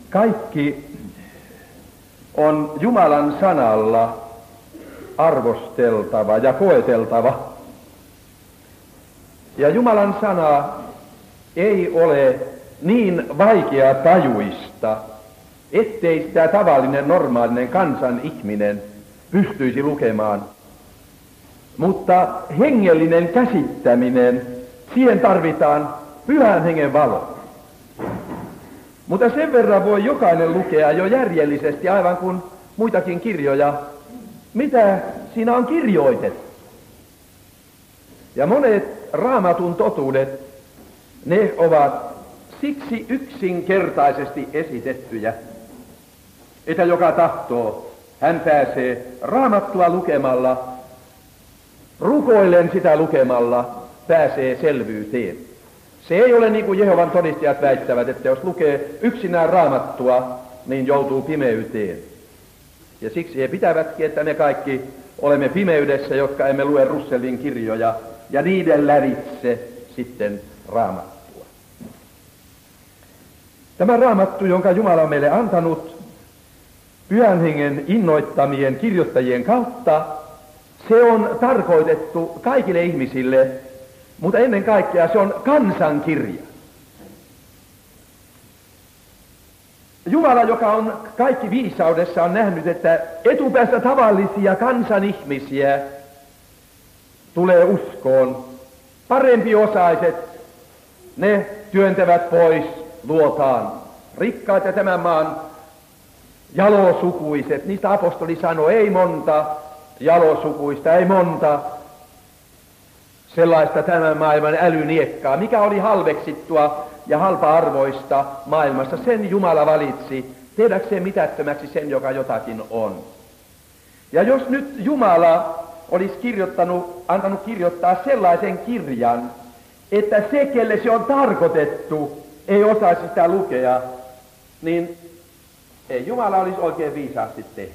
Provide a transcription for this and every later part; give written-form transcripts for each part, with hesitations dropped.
Kaikki on Jumalan sanalla arvosteltava ja koeteltava. Ja Jumalan sana ei ole niin vaikea tajuista, ettei sitä tavallinen normaalinen kansan ihminen pystyisi lukemaan. Mutta hengellinen käsittäminen, siihen tarvitaan Pyhän Hengen valo. Mutta sen verran voi jokainen lukea jo järjellisesti, aivan kuin muitakin kirjoja, mitä siinä on kirjoitettu. Ja monet Raamatun totuudet, ne ovat siksi yksinkertaisesti esitettyjä, että joka tahtoo, hän pääsee Raamattua lukemalla, rukoillen sitä lukemalla, pääsee selvyyteen. Se ei ole niin kuin Jehovan todistajat väittävät, että jos lukee yksinään Raamattua, niin joutuu pimeyteen. Ja siksi he pitävätkin, että me kaikki olemme pimeydessä, jotka emme lue Russellin kirjoja, ja niiden lävitse sitten Raamattua. Tämä Raamattu, jonka Jumala on meille antanut Pyhän Hengen innoittamien kirjoittajien kautta, se on tarkoitettu kaikille ihmisille, mutta ennen kaikkea se on kansankirja. Jumala, joka on kaikki viisaudessa, on nähnyt, että etupäästä tavallisia kansan ihmisiä tulee uskoon. Parempiosaiset, ne työntävät pois luotaan. Rikkaat ja tämän maan jalosukuiset, niistä apostoli sanoi, ei monta jalosukuista, ei monta sellaista tämän maailman älyniekkaa, mikä oli halveksittua ja halpa-arvoista maailmassa. Sen Jumala valitsi tehdäkseen mitättömäksi sen, joka jotakin on. Ja jos nyt Jumala olisi antanut kirjoittaa sellaisen kirjan, että se, kelle se on tarkoitettu, ei osaisi sitä lukea, niin ei Jumala olisi oikein viisaasti tehnyt.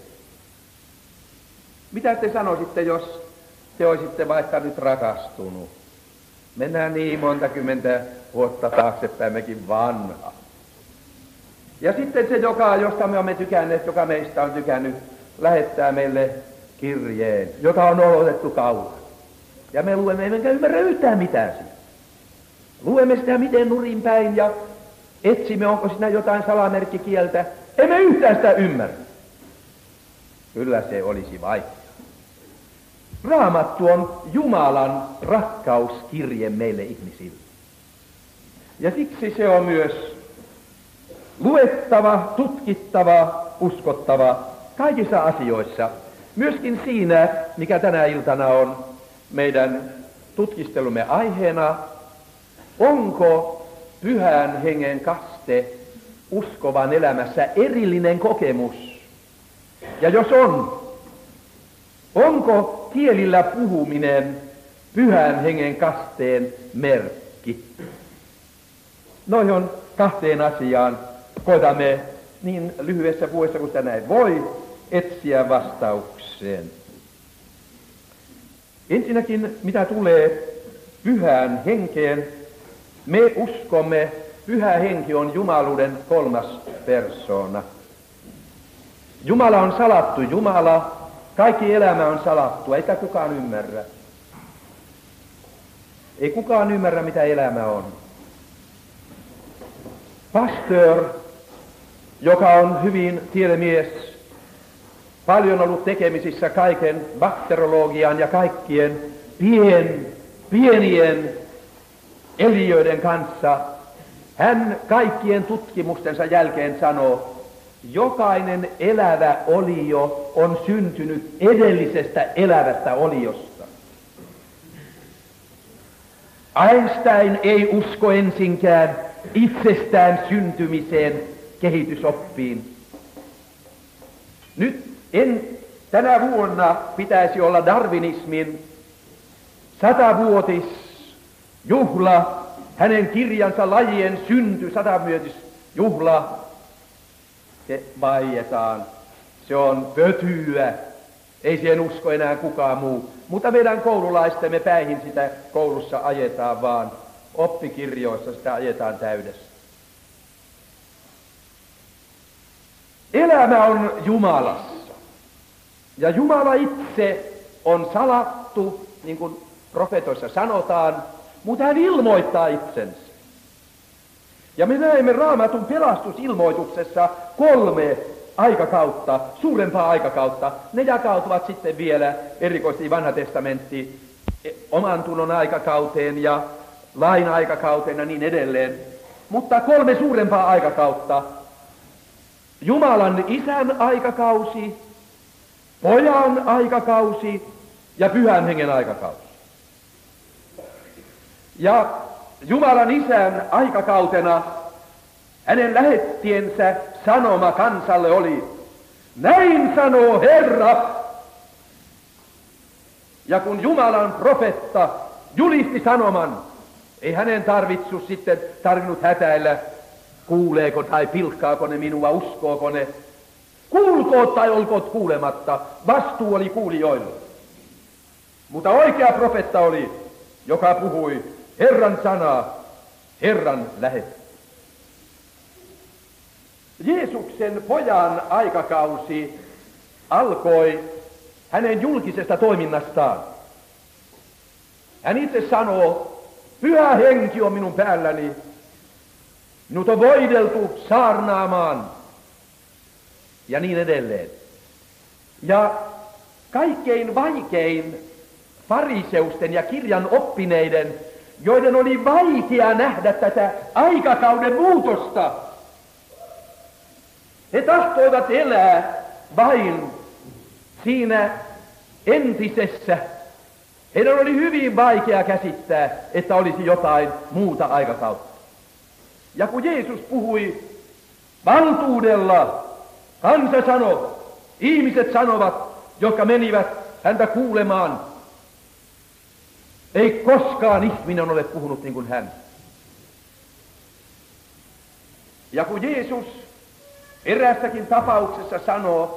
Mitä te sanoisitte, jos te olisitte vaikka nyt rakastunut? Mennään niin monta kymmentä vuotta taaksepäin, mekin vanha. Ja sitten se, josta me olemme tykänneet, joka meistä on tykännyt, lähettää meille kirjeen, jota on odotettu kauan. Ja me luemme, emmekä ymmärrä yhtään mitään siitä. Luemme sitä miten nurin päin ja etsimme, onko siinä jotain salamerkkikieltä. Emme yhtään sitä ymmärrä. Kyllä se olisi vaikeaa. Raamattu on Jumalan rakkauskirje meille ihmisille. Ja siksi se on myös luettava, tutkittava, uskottava kaikissa asioissa. Myöskin siinä, mikä tänä iltana on meidän tutkistelumme aiheena, onko Pyhän Hengen kaste uskovan elämässä erillinen kokemus? Ja jos on, onko kielillä puhuminen Pyhän Hengen kasteen merkki? Noihin kahteen asiaan koetamme niin lyhyessä puheessa kuin tänään voi etsiä vastaukseen. Ensinnäkin, mitä tulee Pyhään Henkeen, me uskomme, Pyhä Henki on Jumaluuden kolmas persoona. Jumala on salattu Jumala, kaikki elämä on salattua, ei sitä kukaan ymmärrä. Ei kukaan ymmärrä, mitä elämä on. Pastor, joka on hyvin tiedemies, paljon ollut tekemisissä kaiken bakterologian ja kaikkien pienien eliöiden kanssa, hän kaikkien tutkimustensa jälkeen sanoo, jokainen elävä olio on syntynyt edellisestä elävästä oliosta. Einstein ei usko ensinkään itsestään syntymiseen kehitysoppiin. Nyt tänä vuonna pitäisi olla darwinismin 100-vuotisjuhla, hänen kirjansa Lajien synty 100-vuotisjuhla. Se vaietaan. Se on pötyä. Ei siihen usko enää kukaan muu. Mutta meidän koululaistemme päihin sitä koulussa ajetaan vaan. Oppikirjoissa sitä ajetaan täydessä. Elämä on Jumalassa. Ja Jumala itse on salattu, niin kuin profeetoissa sanotaan, mutta hän ilmoittaa itsensä. Ja me näemme Raamatun pelastusilmoituksessa 3 aikakautta, suurempaa aikakautta. Ne jakautuvat sitten vielä erikoisesti Vanha testamentti oman tunnon aikakauteen ja lain aikakauteen ja niin edelleen. Mutta 3 suurempaa aikakautta. Jumalan Isän aikakausi, Pojan aikakausi ja Pyhän Hengen aikakausi. Ja Jumalan Isän aikakautena hänen lähettiensä sanoma kansalle oli, näin sanoo Herra. Ja kun Jumalan profetta julisti sanoman, ei hänen tarvinnut hätäillä, kuuleeko tai pilkkaako ne minua, uskooko ne. Kuulkoot tai olkoot kuulematta, vastuu oli kuulijoilla. Mutta oikea profetta oli, joka puhui Herran sanaa, Herran lähetti. Jeesuksen Pojan aikakausi alkoi hänen julkisesta toiminnastaan. Hän itse sanoo, Pyhä Henki on minun päälläni, minut on voideltu saarnaamaan ja niin edelleen. Ja kaikkein vaikein fariseusten ja kirjan oppineiden, joiden oli vaikea nähdä tätä aikakauden muutosta, he tahtoivat elää vain siinä entisessä. Heidän oli hyvin vaikea käsittää, että olisi jotain muuta aikakautta. Ja kun Jeesus puhui valtuudella, kansa sanoi, ihmiset sanovat, jotka menivät häntä kuulemaan, ei koskaan ihminen ole puhunut niin kuin hän. Ja kun Jeesus eräässäkin tapauksessa sanoo,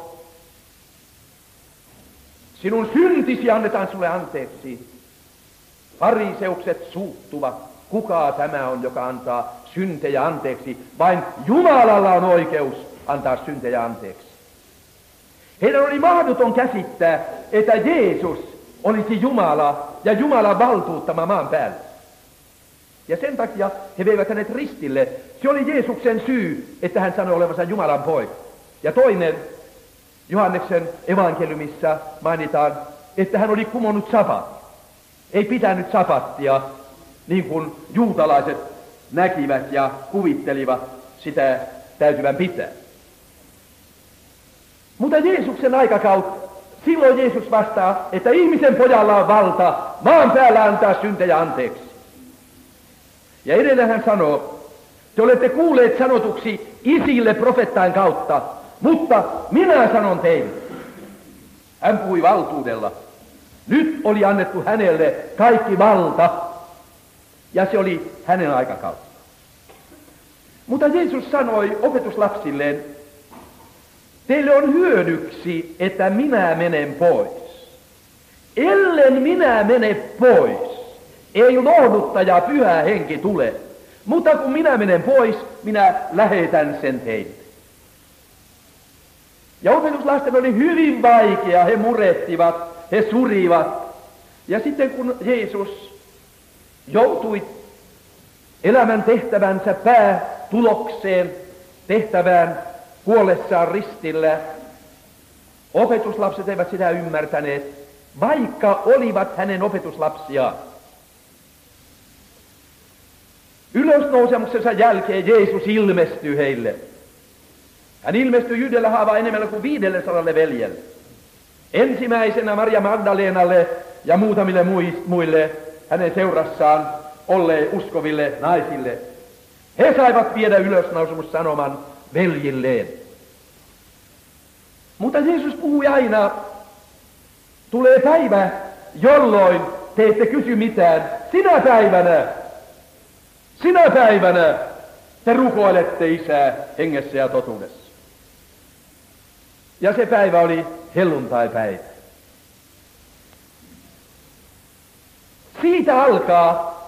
sinun syntisi annetaan sulle anteeksi, fariseukset suuttuvat, kuka tämä on, joka antaa syntejä anteeksi, vain Jumalalla on oikeus antaa syntejä anteeksi. Heidän oli mahdoton käsittää, että Jeesus olisi Jumala ja Jumalan valtuuttama maan päällä. Ja sen takia he veivät hänet ristille. Se oli Jeesuksen syy, että hän sanoi olevansa Jumalan poika. Ja toinen, Johanneksen evankeliumissa mainitaan, että hän oli kumonnut sapatin. Ei pitänyt sapattia, niin kuin juutalaiset näkivät ja kuvittelivat sitä täytyvän pitää. Mutta Jeesuksen aikakautta, silloin Jeesus vastaa, että ihmisen pojalla on valta maan päällä antaa syntejä anteeksi. Ja edelleen hän sanoo, te olette kuulleet sanotuksi isille profettain kautta, mutta minä sanon teille. Hän puhui valtuudella. Nyt oli annettu hänelle kaikki valta, ja se oli hänen aikakautta. Mutta Jeesus sanoi opetuslapsilleen, teille on hyödyksi, että minä menen pois. Ellen minä mene pois, ei lohduttaja Pyhä Henki tule. Mutta kun minä menen pois, minä lähetän sen teille. Ja opetuslasten oli hyvin vaikea, he murettivat, he surivat. Ja sitten kun Jeesus joutui elämän tehtävänsä päätulokseen, tehtävään kuollessaan ristillä, opetuslapset eivät sitä ymmärtäneet, vaikka olivat hänen opetuslapsiaan. Ylösnousemuksensa jälkeen Jeesus ilmestyy heille. Hän ilmestyi yhdellä haavaa enemmän kuin 500 veljelle. Ensimmäisenä Maria Magdalenalle ja muutamille muille hänen seurassaan olleille uskoville naisille. He saivat viedä ylösnousemussanoman veljilleen. Mutta Jeesus puhui aina, tulee päivä, jolloin te ette kysy mitään. Sinä päivänä te rukoilette Isää hengessä ja totuudessa. Ja se päivä oli helluntaipäivä. Siitä alkaa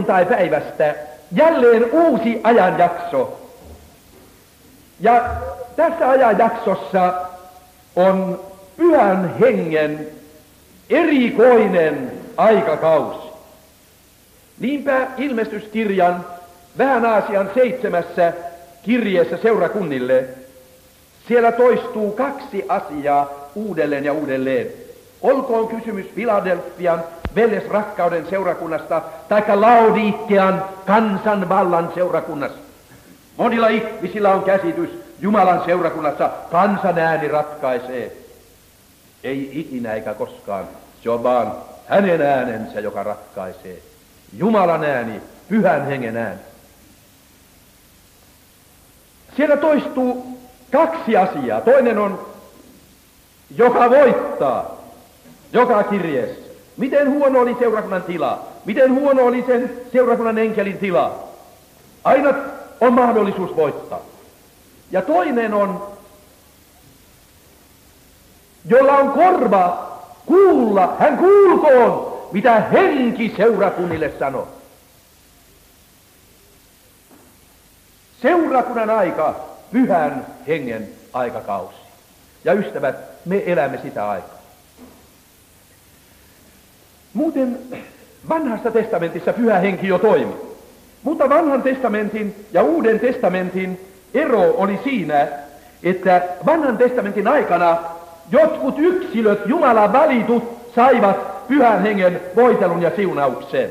helluntaipäivästä jälleen uusi ajanjakso. Ja tässä ajanjaksossa on Pyhän Hengen erikoinen aikakausi. Niinpä ilmestyskirjan Vähän Aasian 7. kirjeessä seurakunnille siellä toistuu 2 asiaa uudelleen ja uudelleen. Olkoon kysymys Filadelfian veljesrakkauden seurakunnasta taikka Laodikean kansanvallan seurakunnasta. Monilla ihmisillä on käsitys Jumalan seurakunnassa kansan ääni ratkaisee. Ei ikinä eikä koskaan. Se on vaan hänen äänensä, joka ratkaisee. Jumalan ääni, Pyhän Hengen ääni. Siellä toistuu 2 asiaa. Toinen on, joka voittaa, joka kirjeessä. Miten huono oli seurakunnan tila? Miten huono oli sen seurakunnan enkelin tila? Aina on mahdollisuus voittaa. Ja toinen on, jolla on korva kuulla, hän kuulkoon, mitä henki seurakunnille sanoo. Seurakunnan aika, Pyhän Hengen aikakausi. Ja ystävät, me elämme sitä aikaa. Muuten Vanhassa testamentissa Pyhä Henki jo toimi. Mutta Vanhan testamentin ja Uuden testamentin ero oli siinä, että Vanhan testamentin aikana jotkut yksilöt, Jumalan valitut, saivat Pyhän Hengen voitelun ja siunauksen.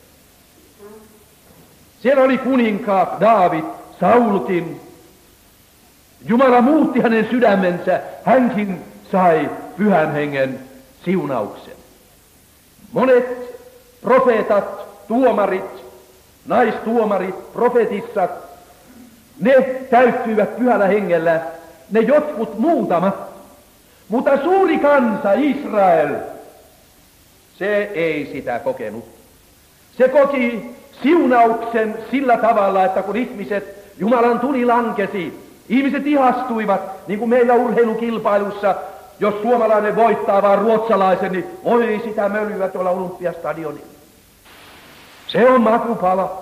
Siellä oli kuninkaat, Daavid, Saulkin. Jumala muutti hänen sydämensä, hänkin sai Pyhän Hengen siunauksen. Monet profeetat, tuomarit, naistuomarit, profetissat, ne täyttyivät Pyhällä Hengellä, ne jotkut muutamat. Mutta suuri kansa, Israel, se ei sitä kokenut. Se koki siunauksen sillä tavalla, että kun ihmiset, Jumalan tuli lankesi, ihmiset ihastuivat, niin kuin meillä urheilukilpailussa, jos suomalainen voittaa vaan ruotsalaisen, niin oi sitä mölyä tuolla Olympiastadionilla. Se on makupala.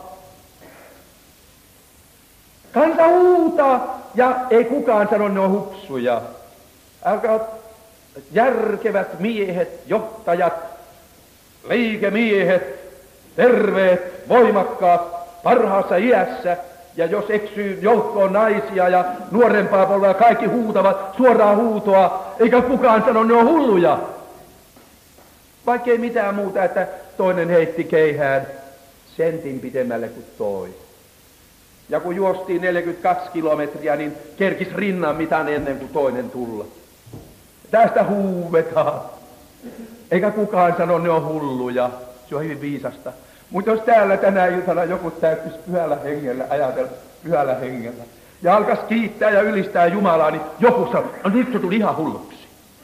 Kansa huutaa ja ei kukaan sano, ne on hupsuja. Älkää järkevät miehet, johtajat, liikemiehet, terveet, voimakkaat, parhaassa iässä, ja jos eksyy joukkoon naisia ja nuorempaa polvea, kaikki huutavat suoraa huutoa, eikä kukaan sano, ne on hulluja. Vaikka ei mitään muuta, että toinen heitti keihään sentin pitemmälle kuin toi. Ja kun juostiin 42 kilometriä, niin kerkis rinnan mitan ennen kuin toinen tulla. Tästä huuvetaan. Eikä kukaan sano, ne on hulluja. Se on hyvin viisasta. Mutta jos täällä tänä iltana joku täytyisi Pyhällä Hengellä, ajatella Pyhällä Hengellä, ja alkaisi kiittää ja ylistää Jumalaa, niin joku sanoo, no nyt se tuli ihan hulluksi.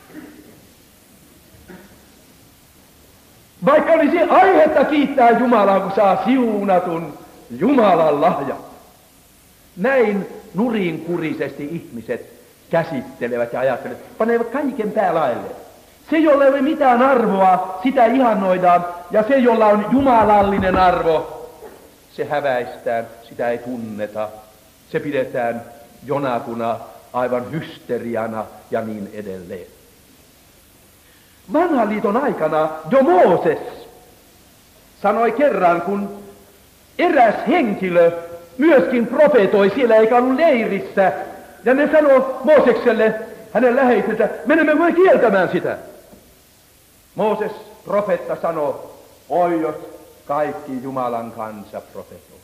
Vaikka olisi aihetta kiittää Jumalaa, kun saa siunatun Jumalan lahjan. Näin nurinkurisesti ihmiset käsittelevät ja ajattelevat, panevat kaiken päälaille. Se, jolla ei ole mitään arvoa, sitä ihannoidaan, ja se, jolla on jumalallinen arvo, se häväistään, sitä ei tunneta. Se pidetään jonakuna, aivan hysteriana ja niin edelleen. Vanhan liiton aikana jo Mooses sanoi kerran, kun eräs henkilö myöskin profetoi siellä eikä ollut leirissä, ja ne sanoi Moosekselle, hänen läheisensä, menemme voi kieltämään sitä. Mooses, profetta, sanoi, oi jos kaikki Jumalan kansa profetoi.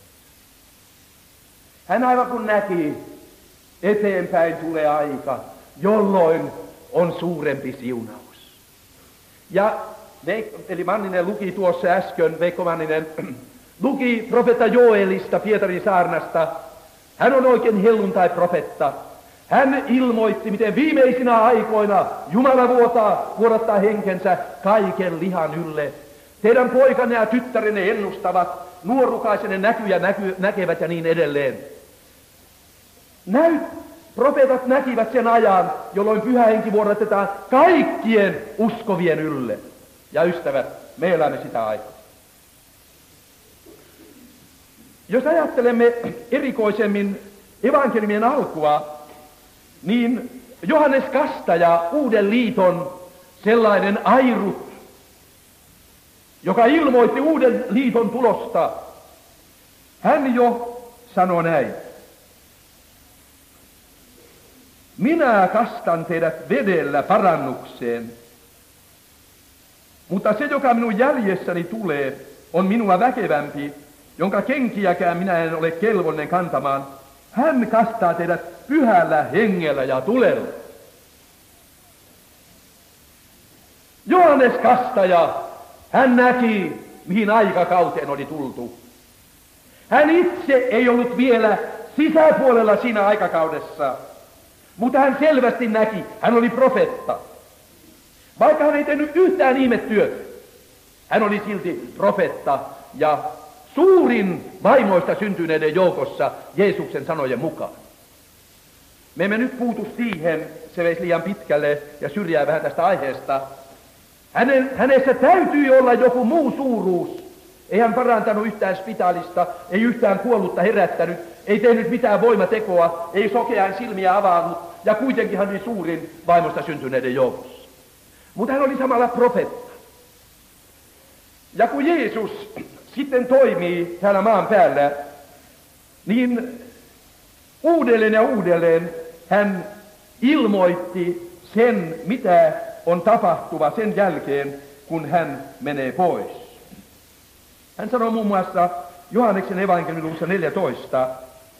Hän aivan kun näki, eteenpäin tulee aika, jolloin on suurempi siunaus. Ja eli Manninen luki tuossa äsken, Veikko Manninen luki profetta Joelista, Pietarin saarnasta. Hän on oikein helluntai-profetta. Hän ilmoitti, miten viimeisinä aikoina Jumala vuodattaa henkensä kaiken lihan ylle. Teidän poikanne ja tyttärenne ennustavat, nuorukaisenne näkyjä näkevät ja niin edelleen. Profeetat näkivät sen ajan, jolloin Pyhä Henki vuodatetaan kaikkien uskovien ylle. Ja ystävät, me elämme sitä aikaa. Jos ajattelemme erikoisemmin evankeliumien alkua, niin Johannes Kastaja, Uuden liiton sellainen airut, joka ilmoitti Uuden liiton tulosta, hän jo sanoi näin. Minä kastan teidät vedellä parannukseen, mutta se, joka minun jäljessäni tulee, on minua väkevämpi, jonka kenkiäkään minä en ole kelvollinen kantamaan. Hän kastaa teidät pyhällä hengellä ja tulella. Johannes Kastaja, hän näki, mihin aikakauteen oli tultu. Hän itse ei ollut vielä sisäpuolella siinä aikakaudessa, mutta hän selvästi näki, hän oli profeetta. Vaikka hän ei tehnyt yhtään ihmetyötä, hän oli silti profeetta ja suurin vaimoista syntyneiden joukossa Jeesuksen sanojen mukaan. Me emme nyt puutu siihen, se veisi liian pitkälle ja syrjää vähän tästä aiheesta. Hänessä täytyy olla joku muu suuruus. Ei hän parantanut yhtään spitaalista, ei yhtään kuollutta herättänyt, ei tehnyt mitään voimatekoa, ei sokean silmiä avannut, ja kuitenkin hän oli suurin vaimosta syntyneiden joukossa. Mutta hän oli samalla profeetta. Ja kun Jeesus sitten toimii täällä maan päällä, niin uudelleen ja uudelleen hän ilmoitti sen, mitä on tapahtuva sen jälkeen, kun hän menee pois. Hän sanoi muun muassa Johanneksen evankeliumissa 14,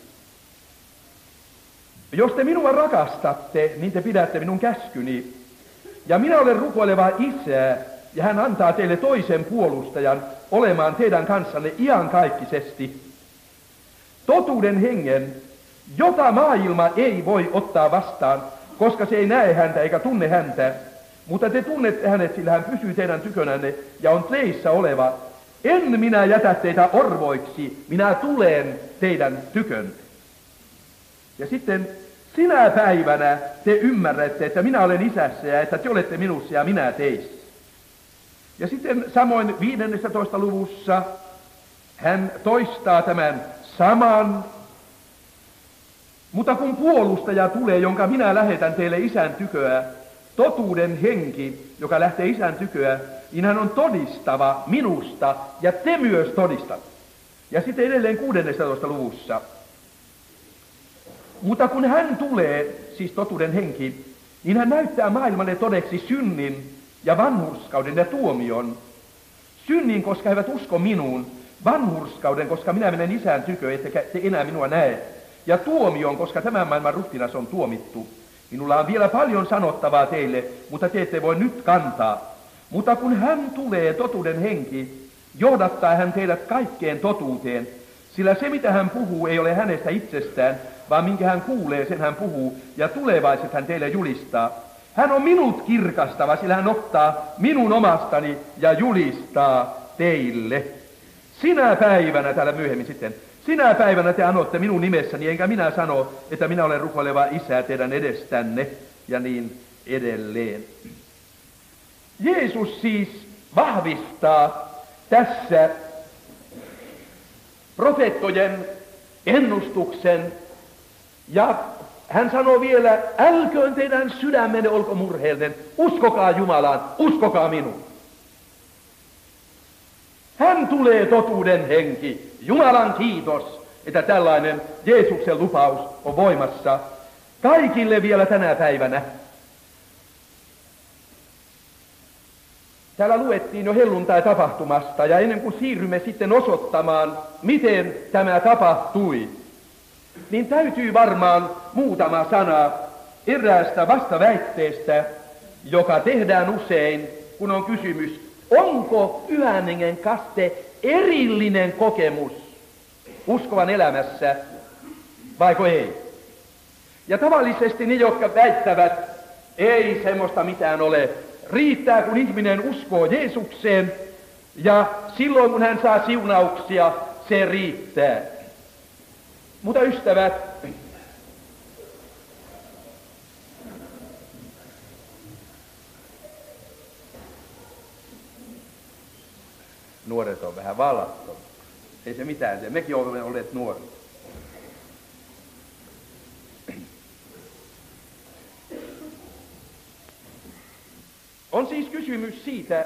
jos te minua rakastatte, niin te pidätte minun käskyni. Ja minä olen rukoileva Isä, ja hän antaa teille toisen puolustajan olemaan teidän kanssanne iankaikkisesti. Totuuden hengen, jota maailma ei voi ottaa vastaan, koska se ei näe häntä eikä tunne häntä, mutta te tunnette hänet, sillä hän pysyy teidän tykönänne ja on teissä oleva. En minä jätä teitä orvoiksi, minä tulen teidän tykönne. Ja sitten sinä päivänä te ymmärrätte, että minä olen Isässä ja että te olette minussa ja minä teissä. Ja sitten samoin 15. luvussa hän toistaa tämän saman. Mutta kun puolustaja tulee, jonka minä lähetän teille Isän tyköä, totuuden henki, joka lähtee Isän tyköä, niin hän on todistava minusta ja te myös todistatte. Ja sitten edelleen 16. luvussa. Mutta kun hän tulee, siis totuuden henki, niin hän näyttää maailmalle todeksi synnin ja vanhurskauden ja tuomion. Synnin, koska he eivät usko minuun, vanhurskauden, koska minä menen Isän tykö, ettekä te enää minua näe, ja tuomion, koska tämän maailman ruhtinas on tuomittu. Minulla on vielä paljon sanottavaa teille, mutta te ette voi nyt kantaa. Mutta kun hän tulee, totuuden henki, johdattaa hän teidät kaikkeen totuuteen, sillä se mitä hän puhuu ei ole hänestä itsestään, vaan minkä hän kuulee, sen hän puhuu, ja tulevaiset hän teille julistaa. Hän on minut kirkastava, sillä hän ottaa minun omastani ja julistaa teille. Sinä päivänä, täällä myöhemmin sitten, sinä päivänä te anotte minun nimessäni, enkä minä sano, että minä olen rukoileva Isä teidän edestänne, ja niin edelleen. Jeesus siis vahvistaa tässä profeettojen ennustuksen, ja hän sanoo vielä, älköön teidän sydämenne olko murheellinen, uskokaa Jumalaan, uskokaa minuun. Hän tulee totuuden henki. Jumalan kiitos, että tällainen Jeesuksen lupaus on voimassa kaikille vielä tänä päivänä. Täällä luettiin jo helluntai-tapahtumasta, ja ennen kuin siirrymme sitten osoittamaan, miten tämä tapahtui, niin täytyy varmaan muutama sana eräästä vastaväitteestä, joka tehdään usein, kun on kysymys, onko pyhän hengen kaste erillinen kokemus uskovan elämässä, vaiko ei? Ja tavallisesti ne, jotka väittävät, ei semmoista mitään ole, riittää kun ihminen uskoo Jeesukseen, ja silloin kun hän saa siunauksia, se riittää. Mutta ystävät, nuoret on vähän vallattomia. Ei se mitään tee. Mekin olemme olleet nuoria. On siis kysymys siitä,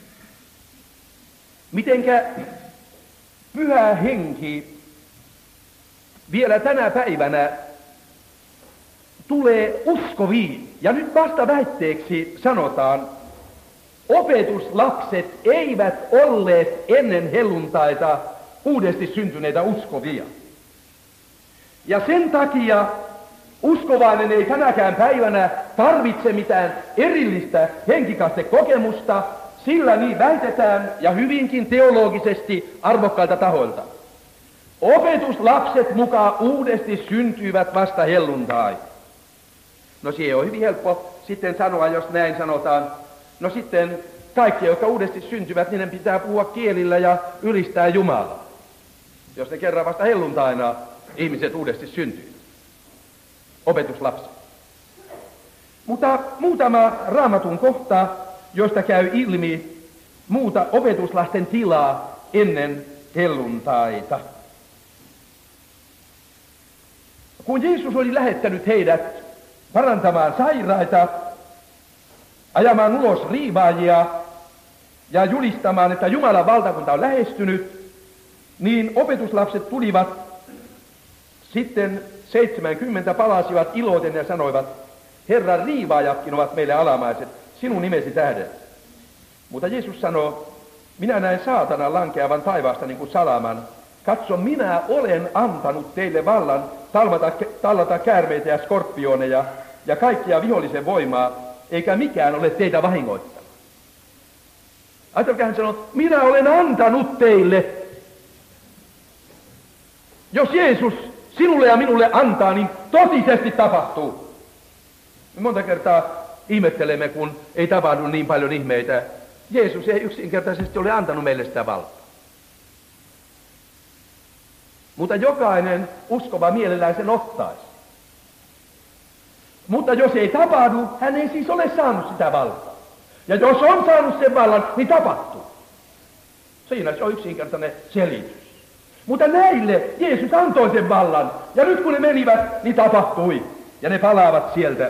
mitenkä Pyhä Henki vielä tänä päivänä tulee uskoviin. Ja nyt vasta väitteeksi sanotaan, opetuslapset eivät olleet ennen helluntaita uudesti syntyneitä uskovia. Ja sen takia uskovainen ei tänäkään päivänä tarvitse mitään erillistä henkikastekokemusta, sillä niin väitetään ja hyvinkin teologisesti arvokkailta tahoilta. Opetuslapset mukaan uudesti syntyivät vasta helluntai. No siihen on hyvin helppo sitten sanoa, jos näin sanotaan. No sitten kaikki, jotka uudesti syntyvät, niiden pitää puhua kielillä ja ylistää Jumalaa. Jos ne kerran vasta helluntaina ihmiset uudesti syntyy. Opetuslapset. Mutta muutama Raamatun kohta, josta käy ilmi muuta opetuslasten tilaa ennen helluntaita. Kun Jeesus oli lähettänyt heidät parantamaan sairaita, ajamaan ulos riivaajia ja julistamaan, että Jumalan valtakunta on lähestynyt, niin opetuslapset tulivat sitten 70 palasivat iloiten ja sanoivat, Herran riivaajatkin ovat meille alamaiset, sinun nimesi tähden. Mutta Jeesus sanoo, minä näen saatanan lankeavan taivaasta niin kuin salaman. Katso, minä olen antanut teille vallan tallata käärmeitä ja skorpioneja ja kaikkia vihollisen voimaa, eikä mikään ole teitä vahingoittanut. Ajatelkaa, hän sanoo, minä olen antanut teille. Jos Jeesus sinulle ja minulle antaa, niin totisesti tapahtuu. Me monta kertaa ihmettelemme, kun ei tapahdu niin paljon ihmeitä. Jeesus ei yksinkertaisesti ole antanut meille sitä valtaa. Mutta jokainen uskova mielellään sen ottaisi. Mutta jos ei tapahdu, hän ei siis ole saanut sitä valtaa. Ja jos on saanut sen vallan, niin tapahtuu. Siinä se on yksinkertainen selitys. Mutta näille Jeesus antoi sen vallan. Ja nyt kun ne menivät, niin tapahtui. Ja ne palaavat sieltä.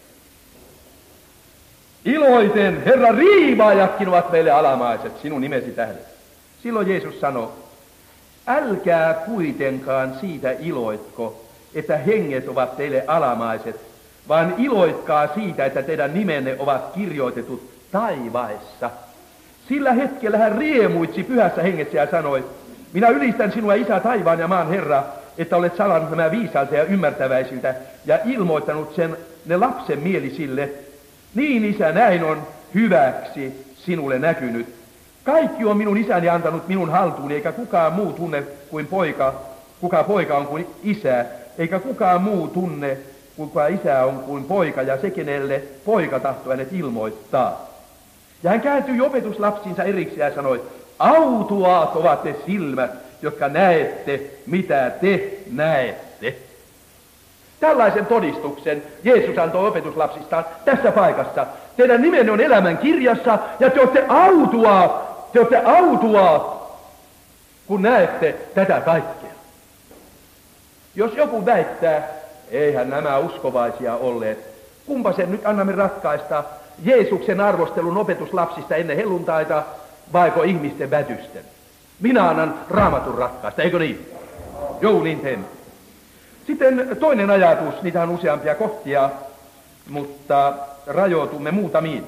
Iloiten, Herra, riivaajatkin ovat meille alamaiset, sinun nimesi tähden. Silloin Jeesus sanoi, älkää kuitenkaan siitä iloitko, että henget ovat teille alamaiset, vaan iloitkaa siitä, että teidän nimenne ovat kirjoitetut taivaissa. Sillä hetkellä hän riemuitsi pyhässä hengessä ja sanoi, minä ylistän sinua, Isä, taivaan ja maan Herra, että olet salannut nämä viisailta ja ymmärtäväisiltä ja ilmoittanut sen ne lapsen mielisille. Niin, Isä, näin on hyväksi sinulle näkynyt. Kaikki on minun isäni antanut minun haltuuni, eikä kukaan muu tunne kuin poika. Kuka poika on kuin isä, eikä kukaan muu tunne, kuka isä on kuin poika, ja se, kenelle poika tahtoo hänet ilmoittaa. Ja hän kääntyi opetuslapsiinsa erikseen ja sanoi, autuaat ovat te silmät, jotka näette, mitä te näette. Tällaisen todistuksen Jeesus antoi opetuslapsistaan tässä paikassa. Teidän nimenne on elämän kirjassa, ja te olette autuaat, kun näette tätä kaikkea. Jos joku väittää, eihän nämä uskovaisia olleet, kumpa sen nyt annamme ratkaista, Jeesuksen arvostelun opetuslapsista ennen helluntaita, vaiko ihmisten vätysten? Minä annan Raamatun ratkaista, eikö niin? Joo, niin teemme. Sitten toinen ajatus, niitä on useampia kohtia, mutta rajoitumme muutamiin.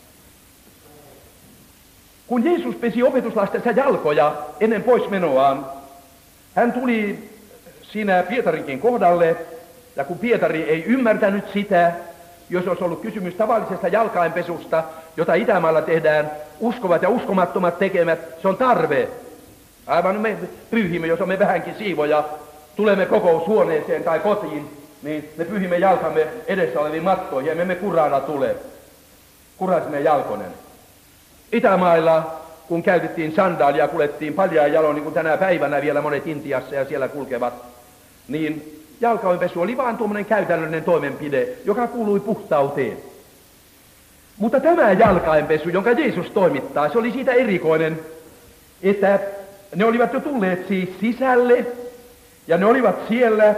Kun Jeesus pesi opetuslastensa jalkoja ennen poismenoaan, hän tuli siinä Pietarinkin kohdalle, ja kun Pietari ei ymmärtänyt sitä, jos olisi ollut kysymys tavallisesta jalkainpesusta, jota Itämaalla tehdään, uskovat ja uskomattomat tekemät, se on tarve. Aivan me pyyhimme, jos me vähänkin siivoja, tulemme kokoushuoneeseen tai kotiin, niin me pyyhimme jalkamme edessä oleviin mattoihin, ja me kurana tule. Kurasimme jalkonen. Itämailla, kun käytettiin sandaalia, kuljettiin paljaan jaloin, niin kuin tänä päivänä vielä monet Intiassa ja siellä kulkevat, niin jalkainpesu oli vain tuommoinen käytännöllinen toimenpide, joka kuului puhtauteen. Mutta tämä jalkainpesu, jonka Jeesus toimittaa, se oli siitä erikoinen, että ne olivat jo tulleet siis sisälle, ja ne olivat siellä,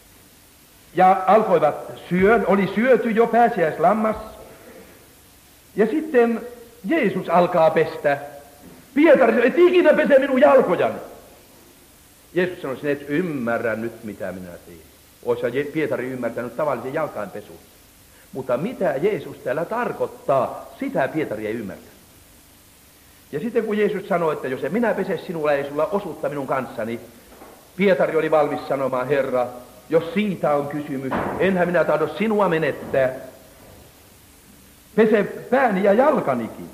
ja alkoivat oli syöty jo pääsiäislammas, Ja sitten Jeesus alkaa pestä. Pietari, et ikinä pese minun jalkojani. Jeesus sanoi, että et ymmärrä nyt mitä minä teen. Olisi Pietari ymmärtänyt tavallisen jalkainpesun. Mutta mitä Jeesus täällä tarkoittaa, sitä Pietari ei ymmärtä. Ja sitten kun Jeesus sanoi, että jos en minä pese sinulla, ei sulla osuutta minun kanssani, Pietari oli valmis sanomaan, Herra, jos siitä on kysymys, enhän minä tahdo sinua menettää. Pese pääni ja jalkanikin.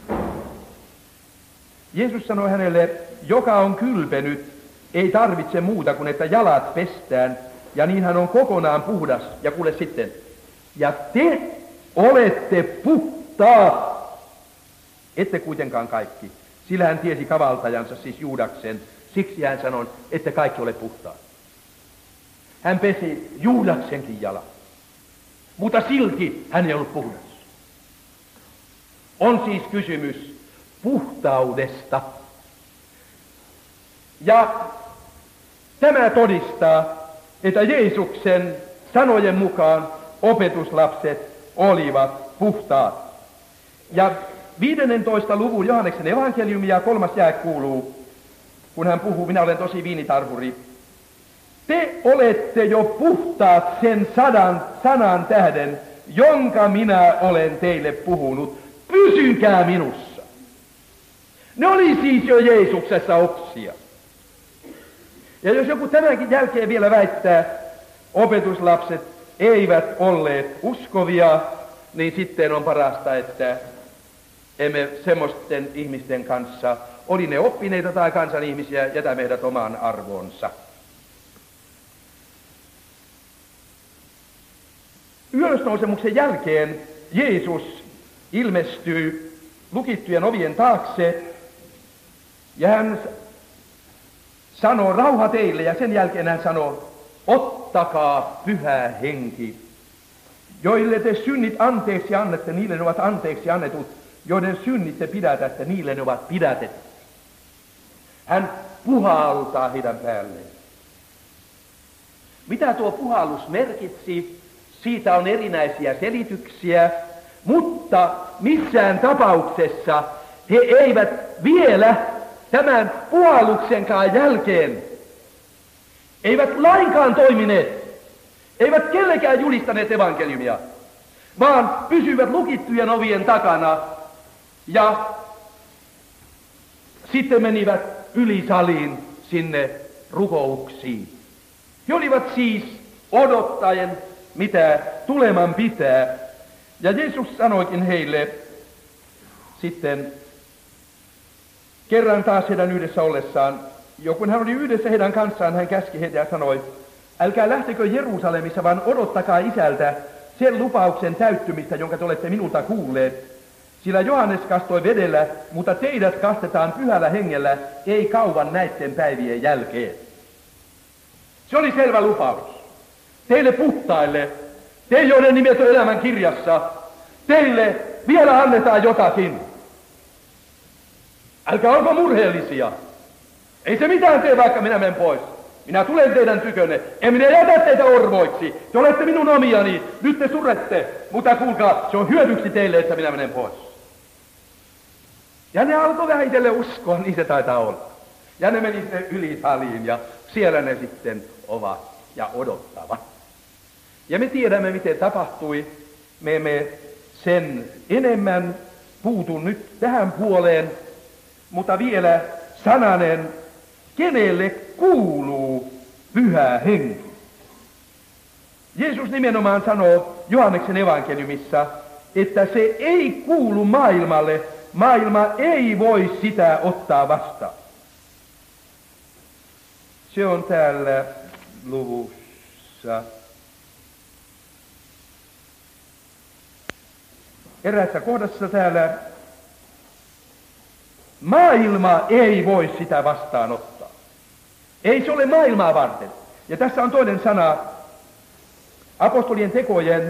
Jeesus sanoi hänelle, joka on kylpenyt, ei tarvitse muuta kuin että jalat pestään, ja niin hän on kokonaan puhdas. Ja kuule sitten, ja te olette puhtaat, ette kuitenkaan kaikki. Sillä hän tiesi kavaltajansa, siis Juudaksen, siksi hän sanoi, että kaikki ole puhtaat. Hän pesi Juudaksenkin jalat, mutta silti hän ei ollut puhdas. On siis kysymys puhtaudesta. Ja tämä todistaa, että Jeesuksen sanojen mukaan opetuslapset olivat puhtaat. Ja 15. luvun Johanneksen evankeliumia 3. jae kuuluu, kun hän puhuu, minä olen tosi viinitarhuri. Te olette jo puhtaat sen sanan tähden, jonka minä olen teille puhunut. Pysykää minussa. Ne oli siis jo Jeesuksessa oksia. Ja jos joku tämänkin jälkeen vielä väittää, opetuslapset eivät olleet uskovia, niin sitten on parasta, että emme semmoisten ihmisten kanssa, oli ne oppineita tai kansan ihmisiä, jätä meidät omaan arvoonsa. Ylösnousemuksen jälkeen Jeesus ilmestyy lukittujen ovien taakse ja hän sanoo rauha teille ja sen jälkeen hän sanoo ottakaa Pyhä Henki, joille te synnit anteeksi annette, niille ne ovat anteeksi annetut, joiden synnit te pidätätte, niille ne ovat pidätetty. Hän puhaltaa heidän päälleen. Mitä tuo puhallus merkitsi? Siitä on erinäisiä selityksiä, mutta missään tapauksessa he eivät vielä tämän puhalluksenkaan jälkeen, eivät lainkaan toimineet, eivät kellekään julistaneet evankeliumia, vaan pysyivät lukittujen ovien takana ja sitten menivät yli saliin sinne rukouksiin. He olivat siis odottaen, mitä tuleman pitää. Ja Jeesus sanoikin heille sitten kerran taas heidän yhdessä ollessaan, kun hän oli yhdessä heidän kanssaan, hän käski heitä ja sanoi, älkää lähtekö Jerusalemissa, vaan odottakaa Isältä sen lupauksen täyttymistä, jonka te olette minulta kuulleet. Sillä Johannes kastoi vedellä, mutta teidät kastetaan Pyhällä Hengellä, ei kauan näiden päivien jälkeen. Se oli selvä lupaus. Teille puhtaille, te joiden nimet on elämän kirjassa, teille vielä annetaan jotakin. Älkää olko murheellisia. Ei se mitään tee, vaikka minä menen pois. Minä tulen teidän tykönne. En minä jätä teitä orvoiksi. Te olette minun omiani. Nyt te surette. Mutta kuulkaa, se on hyödyksi teille, että minä menen pois. Ja ne alkoi vähitellen uskoa, niin se taitaa olla. Ja ne meni sinne yli saliin ja siellä ne sitten ovat ja odottavat. Ja me tiedämme, miten tapahtui. Me emme sen enemmän puutu nyt tähän puoleen, mutta vielä sananen, kenelle kuuluu Pyhä Henki. Jeesus nimenomaan sanoo Johanneksen evankeliumissa, että se ei kuulu maailmalle, maailma ei voi sitä ottaa vastaan. Se on täällä luvussa. Eräässä kohdassa täällä, maailma ei voi sitä vastaanottaa. Ei se ole maailmaa varten. Ja tässä on toinen sana, apostolien tekojen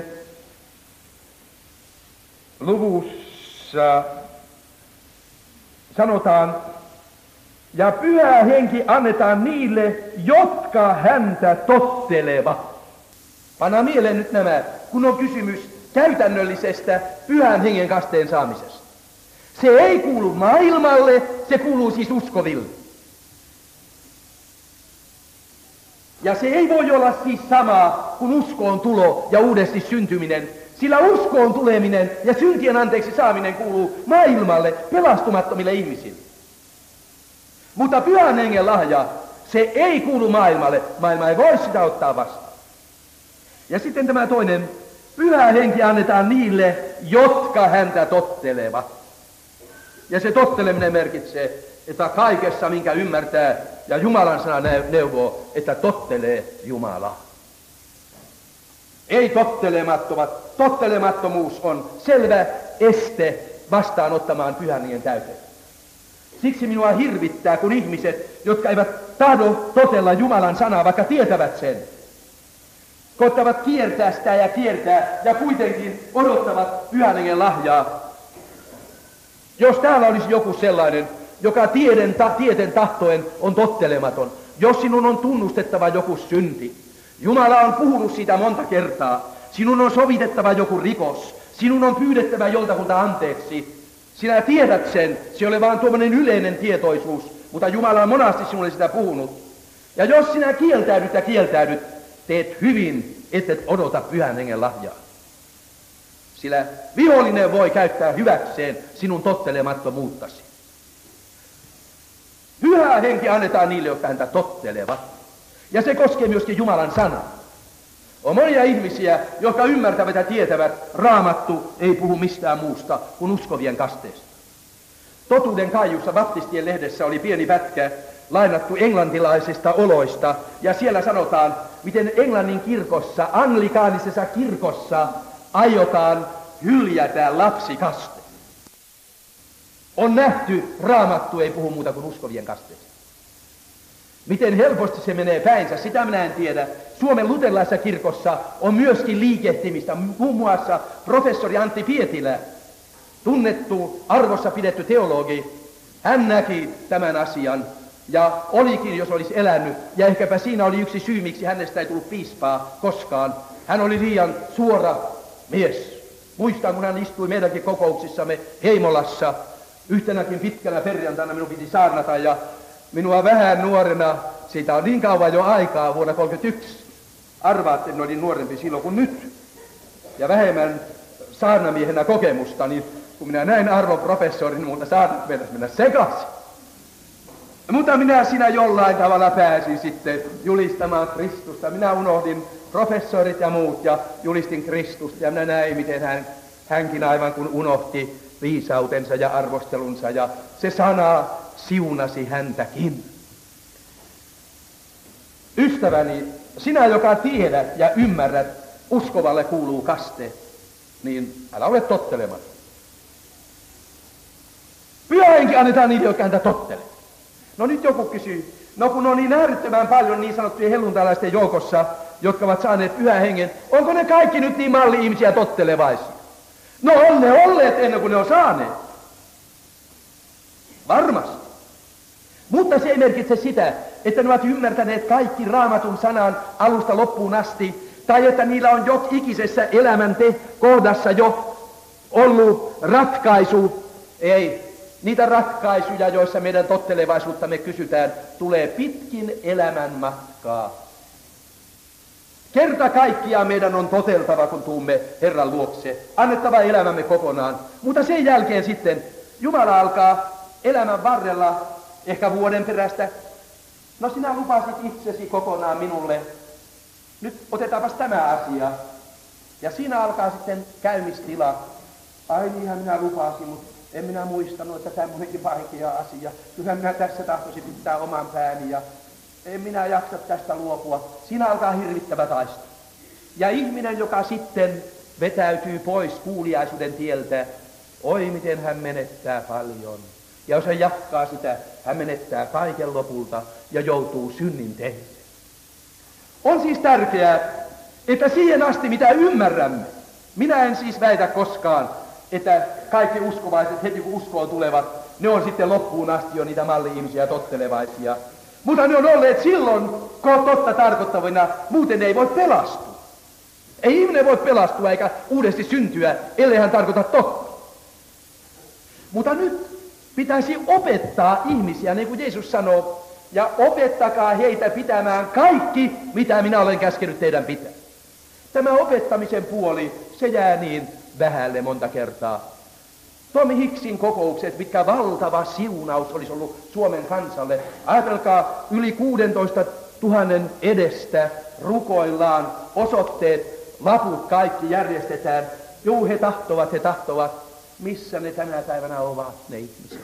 luvussa sanotaan, ja Pyhä Henki annetaan niille, jotka häntä tottelevat. Panna mieleen nyt nämä, kun on kysymys käytännöllisestä pyhän hengen kasteen saamisesta. Se ei kuulu maailmalle, se kuuluu siis uskoville. Ja se ei voi olla siis samaa kuin uskoon tulo ja uudesti syntyminen, sillä uskoon tuleminen ja syntien anteeksi saaminen kuuluu maailmalle, pelastumattomille ihmisille. Mutta pyhän hengen lahja, se ei kuulu maailmalle, maailma ei voi sitä ottaa vastaan. Ja sitten tämä toinen, pyhä henki annetaan niille, jotka häntä tottelevat. Ja se totteleminen merkitsee, että kaikessa, minkä ymmärtää, ja Jumalan sana neuvoo, että tottelee Jumalaa. Ei tottelemattomat. Tottelemattomuus on selvä este vastaanottamaan pyhän hengen täyteen. Siksi minua hirvittää, kun ihmiset, jotka eivät tahdo totella Jumalan sanaa, vaikka tietävät sen, koettavat kiertää sitä ja kuitenkin odottavat pyhän hengen lahjaa. Jos täällä olisi joku sellainen, joka tieten tahtoen on tottelematon, jos sinun on tunnustettava joku synti, Jumala on puhunut siitä monta kertaa, sinun on sovitettava joku rikos, sinun on pyydettävä joltakulta anteeksi, sinä tiedät sen, se ei ole vaan tuommoinen yleinen tietoisuus, mutta Jumala on monasti sinulle sitä puhunut. Ja jos sinä kieltäydyt, teet hyvin, et odota pyhän hengen lahjaa. Sillä vihollinen voi käyttää hyväkseen sinun tottelemattomuuttasi. Pyhä henki annetaan niille, jotka häntä tottelevat. Ja se koskee myöskin Jumalan sanaa. On monia ihmisiä, jotka ymmärtävät ja tietävät, Raamattu ei puhu mistään muusta kuin uskovien kasteesta. Totuuden kaiussa baptistien lehdessä oli pieni pätkä lainattu englantilaisista oloista, ja siellä sanotaan, miten Englannin kirkossa, anglikaanisessa kirkossa, aiotaan hyljätä lapsikaste. On nähty, Raamattu ei puhu muuta kuin uskovien kasteesta. Miten helposti se menee päinsä, sitä minä en tiedä. Suomen luterilaisessa kirkossa on myöskin liikehtimistä, muun muassa professori Antti Pietilä, tunnettu, arvossa pidetty teologi. Hän näki tämän asian ja olikin, jos olisi elänyt, ja ehkäpä siinä oli yksi syy, miksi hänestä ei tullut piispaa koskaan. Hän oli liian suora mies. Muistan, kun hän istui meidänkin kokouksissamme Heimolassa. Yhtenäkin pitkänä perjantaina minun piti saarnata ja minua vähän nuorena, siitä on niin kauan jo aikaa, vuonna 1931. Arvaatte, että olin nuorempi silloin kuin nyt. Ja saarnamiehenä kokemusta, niin kun minä näin arvon professorin, niin muuta saarnat mennä sekaisin. Mutta minä siinä jollain tavalla pääsin sitten julistamaan Kristusta. Minä unohdin professorit ja muut ja julistin Kristusta ja minä näin, miten hänkin aivan kun unohti viisautensa ja arvostelunsa ja se sana siunasi häntäkin. Ystäväni, sinä joka tiedät ja ymmärrät, uskovalle kuuluu kaste, niin älä ole tottelematon. Pyhä henki annetaan niille, jotka häntä tottele. No nyt joku kysyy, no kun on niin äärettömän paljon niin sanottujen helluntalaisten joukossa, jotka ovat saaneet pyhän hengen, onko ne kaikki nyt niin malli-ihmisiä tottelevaisia? No on ne olleet ennen kuin ne on saaneet. Varmasti. Mutta se ei merkitse sitä, että ne ovat ymmärtäneet kaikki Raamatun sanan alusta loppuun asti, tai että niillä on jo ikisessä elämän kohdassa jo ollut ratkaisu. Ei. Niitä ratkaisuja, joissa meidän tottelevaisuuttamme kysytään, tulee pitkin elämän matkaa. Kerta kaikkiaan meidän on toteltava, kun tuumme Herran luokse, annettava elämämme kokonaan. Mutta sen jälkeen sitten Jumala alkaa elämän varrella, ehkä vuoden perästä, no sinä lupasit itsesi kokonaan minulle, nyt otetaanpas tämä asia. Ja siinä alkaa sitten käymistila. Ai niinhän minä lupasin, mutta en minä muistanut, että tämmöinenkin vaikea asia. Kyllä minä tässä tahtoisin pitää oman pääni ja en minä jaksa tästä luopua. Siinä alkaa hirvittävä taistelu. Ja ihminen, joka sitten vetäytyy pois kuuliaisuuden tieltä, oi miten hän menettää paljon. Ja jos hän jatkaa sitä, hän menettää kaiken lopulta ja joutuu synnin tehden. On siis tärkeää, että siihen asti mitä ymmärrämme, minä en siis väitä koskaan, että kaikki uskovaiset heti kun uskoon tulevat, ne on sitten loppuun asti jo niitä malli-ihmisiä tottelevaisia. Mutta ne on olleet silloin totta tarkoittavina, muuten ei voi pelastua. Ei ihminen voi pelastua eikä uudesti syntyä, ellei hän tarkoita totta. Mutta nyt pitäisi opettaa ihmisiä, niin kuin Jeesus sanoo, ja opettakaa heitä pitämään kaikki, mitä minä olen käskenyt teidän pitää. Tämä opettamisen puoli, se jää niin vähälle monta kertaa. Tommy Hicksin kokoukset, mitkä valtava siunaus olisi ollut Suomen kansalle. Ajatelkaa, yli 16 000 edestä rukoillaan, osoitteet, laput, kaikki järjestetään. Juu, he tahtovat. Missä ne tänä päivänä ovat, ne ihmiset?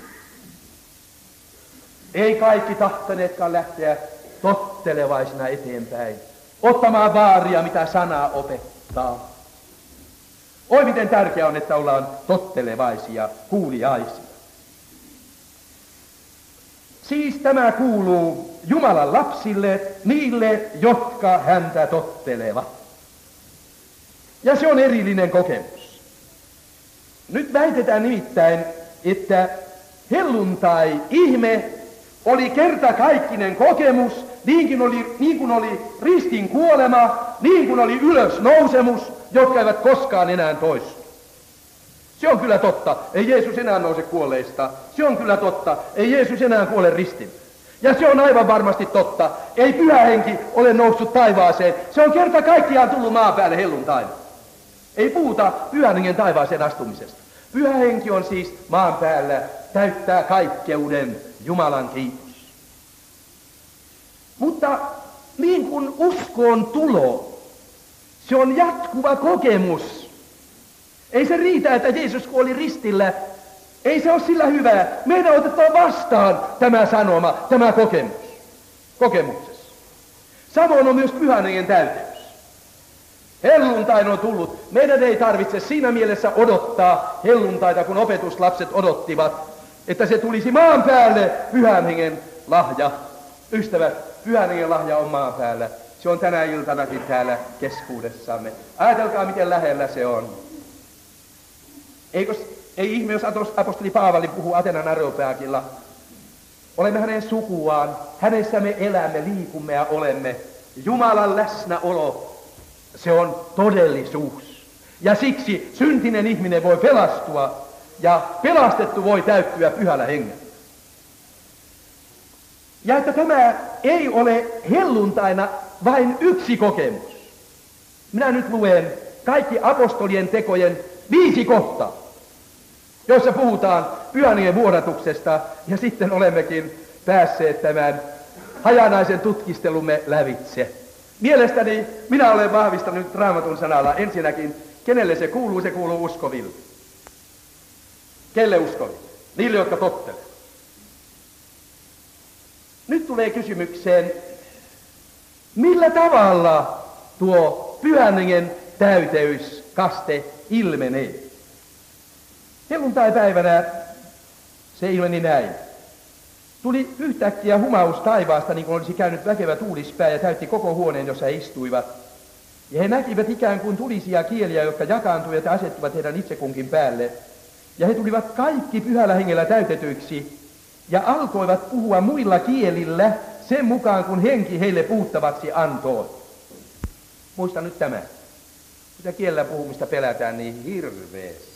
Ei kaikki tahtoneetkaan lähteä tottelevaisina eteenpäin, ottamaan vaaria, mitä sana opettaa. Oi, miten tärkeää on, että ollaan tottelevaisia, kuuliaisia. Siis tämä kuuluu Jumalan lapsille, niille, jotka häntä tottelevat. Ja se on erillinen kokemus. Nyt väitetään nimittäin, että helluntai-ihme oli kertakaikkinen kokemus, niin kuin oli ristin kuolema, niin kuin oli ylösnousemus, jotka eivät koskaan enää toistu. Se on kyllä totta. Ei Jeesus enää nouse kuolleista. Se on kyllä totta. Ei Jeesus enää kuole ristille. Ja se on aivan varmasti totta. Ei Pyhä Henki ole noussut taivaaseen. Se on kerta kaikkiaan tullut maan päälle helluntaina. Ei puhuta Pyhän Hengen taivaaseen astumisesta. Pyhä Henki on siis maan päällä, täyttää kaikkeuden, Jumalan kiitos. Mutta niin kuin uskoon tulo, se on jatkuva kokemus. Ei se riitä, että Jeesus kuoli ristillä. Ei se ole sillä hyvää. Meidän otetaan vastaan tämä sanoma, tämä kokemuksessa. Samoin on myös Pyhän Hengen täyteys. Helluntain on tullut. Meidän ei tarvitse siinä mielessä odottaa helluntaita, kun opetuslapset odottivat, että se tulisi maan päälle Pyhän Hengen lahja. Ystävät, Pyhän Hengen lahja on maan päällä. Se on tänä iltanakin täällä keskuudessamme. Ajatelkaa, miten lähellä se on. Ei ihme, jos apostoli Paavali puhuu Atenan Areopagilla. Olemme hänen sukuaan, hänessä me elämme, liikumme ja olemme. Jumalan läsnäolo, se on todellisuus. Ja siksi syntinen ihminen voi pelastua ja pelastettu voi täyttyä Pyhällä Hengellä. Ja että tämä ei ole helluntaina vain yksi kokemus. Minä nyt luen kaikki apostolien tekojen 5 kohtaa, joissa puhutaan Pyhän Hengen vuodatuksesta, ja sitten olemmekin päässeet tämän hajanaisen tutkistelumme lävitse. Mielestäni minä olen vahvistanut Raamatun sanalla ensinnäkin, kenelle se kuuluu uskoville. Kelle uskoville? Niille, jotka tottelevat. Nyt tulee kysymykseen, millä tavalla tuo Pyhän Hengen täyteyskaste ilmenee. Helluntai-päivänä se ilmeni näin. Tuli yhtäkkiä humaus taivaasta, niin kuin olisi käynyt väkevä tuulispää, ja täytti koko huoneen, jossa he istuivat. Ja he näkivät ikään kuin tulisia kieliä, jotka jakaantuivat ja asettuvat heidän itse kunkin päälle. Ja he tulivat kaikki Pyhällä Hengellä täytetyiksi, ja alkoivat puhua muilla kielillä sen mukaan, kun henki heille puhuttavaksi antoi. Muista nyt tämä. Sitä kielellä puhumista pelätään niin hirveästi.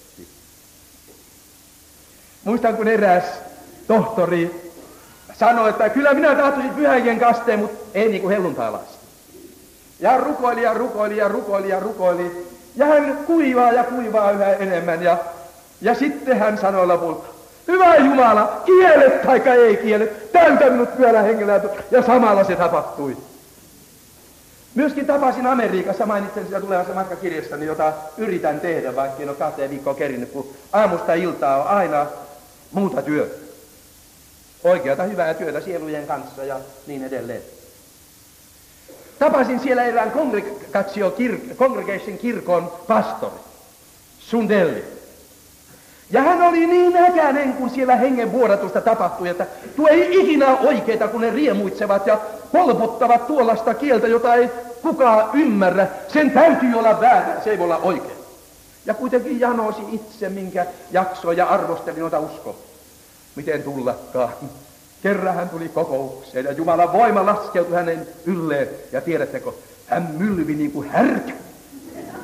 Muistan, kun eräs tohtori sanoi, että kyllä minä tahtoisin Pyhän Hengen kasteen, mutta ei niin kuin helluntailaista. Ja rukoili. Ja hän kuivaa yhä enemmän. Ja sitten hän sanoi lopulta, hyvä Jumala, kielet taikka ei kielet, täytä minut Pyhällä Hengellä. Ja samalla se tapahtui. Myöskin tapasin Amerikassa, mainitsen sitä tulevassa matkakirjastani, jota yritän tehdä, vaikka en ole 2 viikkoa kerinnyt, kun aamusta iltaa on aina muuta työtä. Oikeata hyvää työtä sielujen kanssa ja niin edelleen. Tapasin siellä erään Congregation kirkon pastori, Sundelli. Ja hän oli niin äkäinen, kun siellä hengen vuodatusta tapahtui, että tuo ei ikinä ole oikeeta, kun ne riemuitsevat ja polpottavat tuollaista kieltä, jota ei kukaan ymmärrä. Sen täytyy olla väärä, se ei voi olla oikein. Ja kuitenkin janosi itse, minkä jaksoi ja arvosteli noita uskoa. Miten tullakaan? Kerran hän tuli kokoukseen ja Jumalan voima laskeutui hänen ylleen. Ja tiedättekö, hän mylvi niin kuin härkä.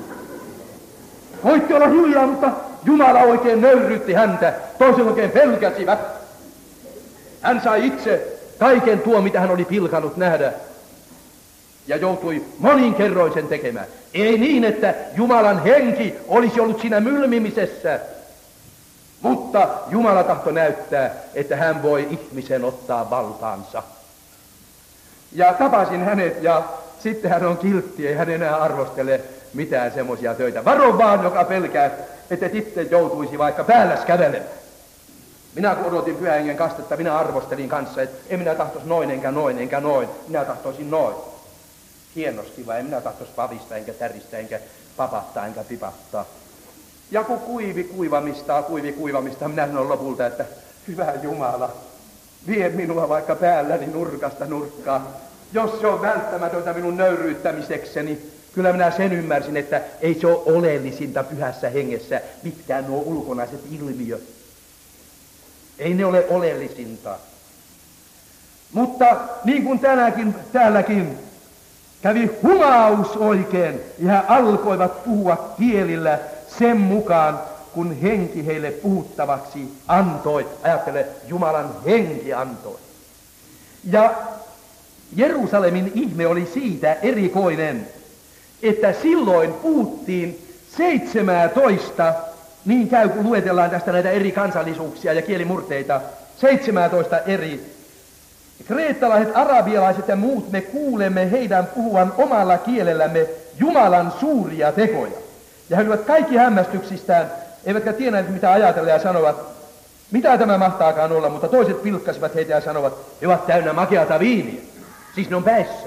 Koitti olla hiljaa, mutta Jumala oikein nöyryytti häntä. Toiset oikein pelkäsivät. Hän sai itse kaiken tuo, mitä hän oli pilkannut nähdä. Ja joutui monin kerroin sen tekemään. Ei niin, että Jumalan henki olisi ollut siinä mylmimisessä. Mutta Jumala tahto näyttää, että hän voi ihmisen ottaa valtaansa. Ja tapasin hänet ja sitten hän on kiltti, ei hän enää arvostele mitään semmoisia töitä. Varo vaan, joka pelkää, että sitten joutuisi vaikka päälläs kävelemään. Minä kun odotin Pyhän Hengen kastetta, minä arvostelin kanssa, että en minä tahtoisi noin enkä noin enkä noin. Minä tahtoisin noin. Hienosti vai en minä tahtoisi pavista enkä täristä enkä papattaa enkä pipattaa. Ja kun kuivi kuivamista, minä sanon lopulta, että hyvä Jumala, vie minua vaikka päälläni nurkasta nurkkaan. Jos se on välttämätöntä minun nöyryyttämisekseni, kyllä minä sen ymmärsin, että ei se ole oleellisinta Pyhässä Hengessä, mitkään nuo ulkonaiset ilmiöt. Ei ne ole oleellisinta. Mutta niin kuin täälläkin kävi humaus oikein, ja he alkoivat puhua kielillä sen mukaan, kun henki heille puhuttavaksi antoi. Ajattele, Jumalan henki antoi. Ja Jerusalemin ihme oli siitä erikoinen, että silloin puhuttiin 17, niin käy kun luetellaan tästä näitä eri kansallisuuksia ja kielimurteita, 17 eri. Kreettalaiset, arabialaiset ja muut, me kuulemme heidän puhuvan omalla kielellämme Jumalan suuria tekoja. Ja he olivat kaikki hämmästyksistään, eivätkä tienneet mitä ajatella ja sanovat, mitä tämä mahtaakaan olla, mutta toiset pilkkasivat heitä ja sanovat, he ovat täynnä makeata viiniä. Siis ne on päissä.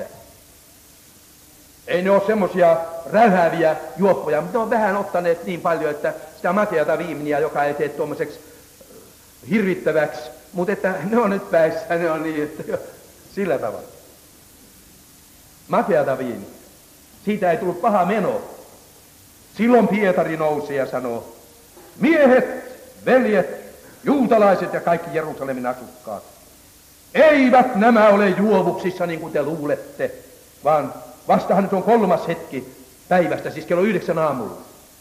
Ei ne ole semmoisia räyhääviä juoppoja, mutta ne on vähän ottaneet niin paljon, että sitä makeata viiniä, joka ei tee tuommoiseksi hirvittäväksi, mutta että ne on nyt päissä, ne on niin, että sillä tavalla. Makeata viiniä. Siitä ei tullut paha meno. Silloin Pietari nousi ja sanoo, miehet, veljet, juutalaiset ja kaikki Jerusalemin asukkaat, eivät nämä ole juovuksissa niin kuin te luulette, vaan vastahan nyt on 3. hetki päivästä, siis kello 9 aamulla.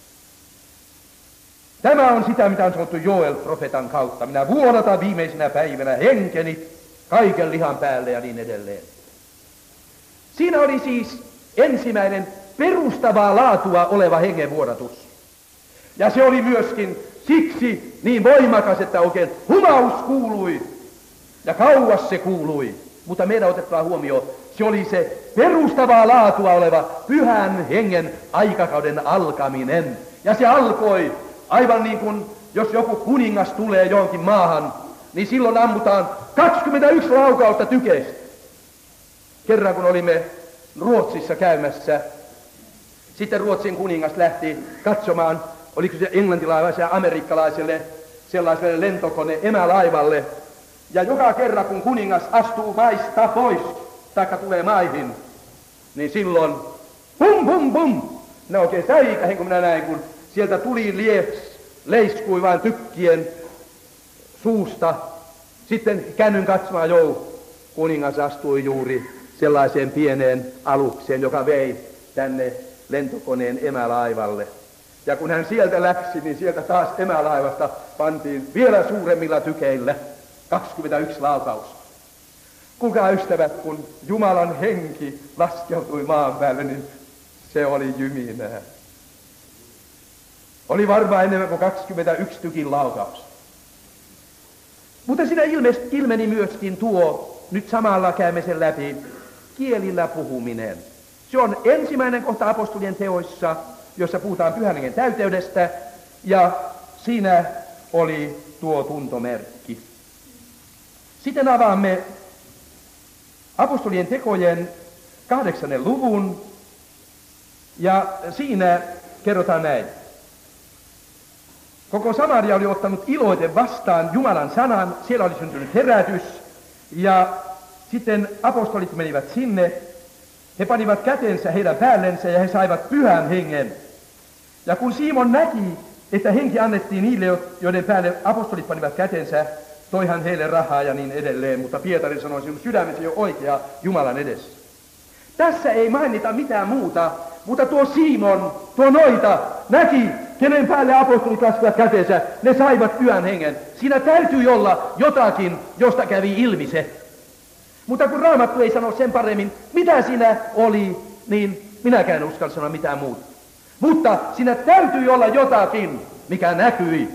Tämä on sitä, mitä on sanottu Joel-profetan kautta. Minä vuodatan viimeisenä päivänä henkeni kaiken lihan päälle ja niin edelleen. Siinä oli siis ensimmäinen perustavaa laatua oleva hengenvuodatus. Ja se oli myöskin siksi niin voimakas, että oikein humaus kuului ja kauas se kuului. Mutta meidän otettava huomioon, se oli se perustavaa laatua oleva Pyhän Hengen aikakauden alkaminen. Ja se alkoi aivan niin kuin jos joku kuningas tulee johonkin maahan, niin silloin ammutaan 21 laukausta tykeistä. Kerran kun olimme Ruotsissa käymässä, sitten Ruotsin kuningas lähti katsomaan, oliko se englantilaiselle ja amerikkalaiselle sellaiselle lentokone emälaivalle. Ja joka kerran kun kuningas astuu maista pois, taikka tulee maihin, niin silloin pum pum pum, ne oikein säikähin kun minä näin, kun sieltä tuli leiskui vain tykkien suusta. Sitten käännyn katsomaan, kuningas astui juuri sellaiseen pieneen alukseen, joka vei tänne lentokoneen emälaivalle. Ja kun hän sieltä läksi, niin sieltä taas emälaivasta pantiin vielä suuremmilla tykeillä 21 laukaus. Kuinka ystävät, kun Jumalan henki laskeutui maan päälle, niin se oli jyminää. Oli varmaan enemmän kuin 21 tykin laukaus. Mutta siinä ilmeni myöskin tuo, nyt samalla käymme sen läpi, kielillä puhuminen. Se on ensimmäinen kohta apostolien teoissa, jossa puhutaan Pyhän Hengen täyteydestä, ja siinä oli tuo tuntomerkki. Sitten avaamme apostolien tekojen 8. luvun, ja siinä kerrotaan näin. Koko Samaria oli ottanut iloiten vastaan Jumalan sanan, siellä oli syntynyt herätys, ja sitten apostolit menivät sinne, he panivat kätensä heidän päällensä ja he saivat Pyhän Hengen. Ja kun Simon näki, että henki annettiin niille, joiden päälle apostolit panivat kätensä, toi hän heille rahaa ja niin edelleen, mutta Pietari sanoi, sinun sydämesi on oikea Jumalan edessä. Tässä ei mainita mitään muuta, mutta tuo Simon, tuo noita, näki, kenen päälle apostolit laskivat käteensä, ne saivat pyhän hengen. Siinä täytyy olla jotakin, josta kävi ilmi se. Mutta kun Raamattu ei sano sen paremmin, mitä siinä oli, niin minäkään en uskalla sanoa mitään muuta. Mutta siinä täytyy olla jotakin, mikä näkyi.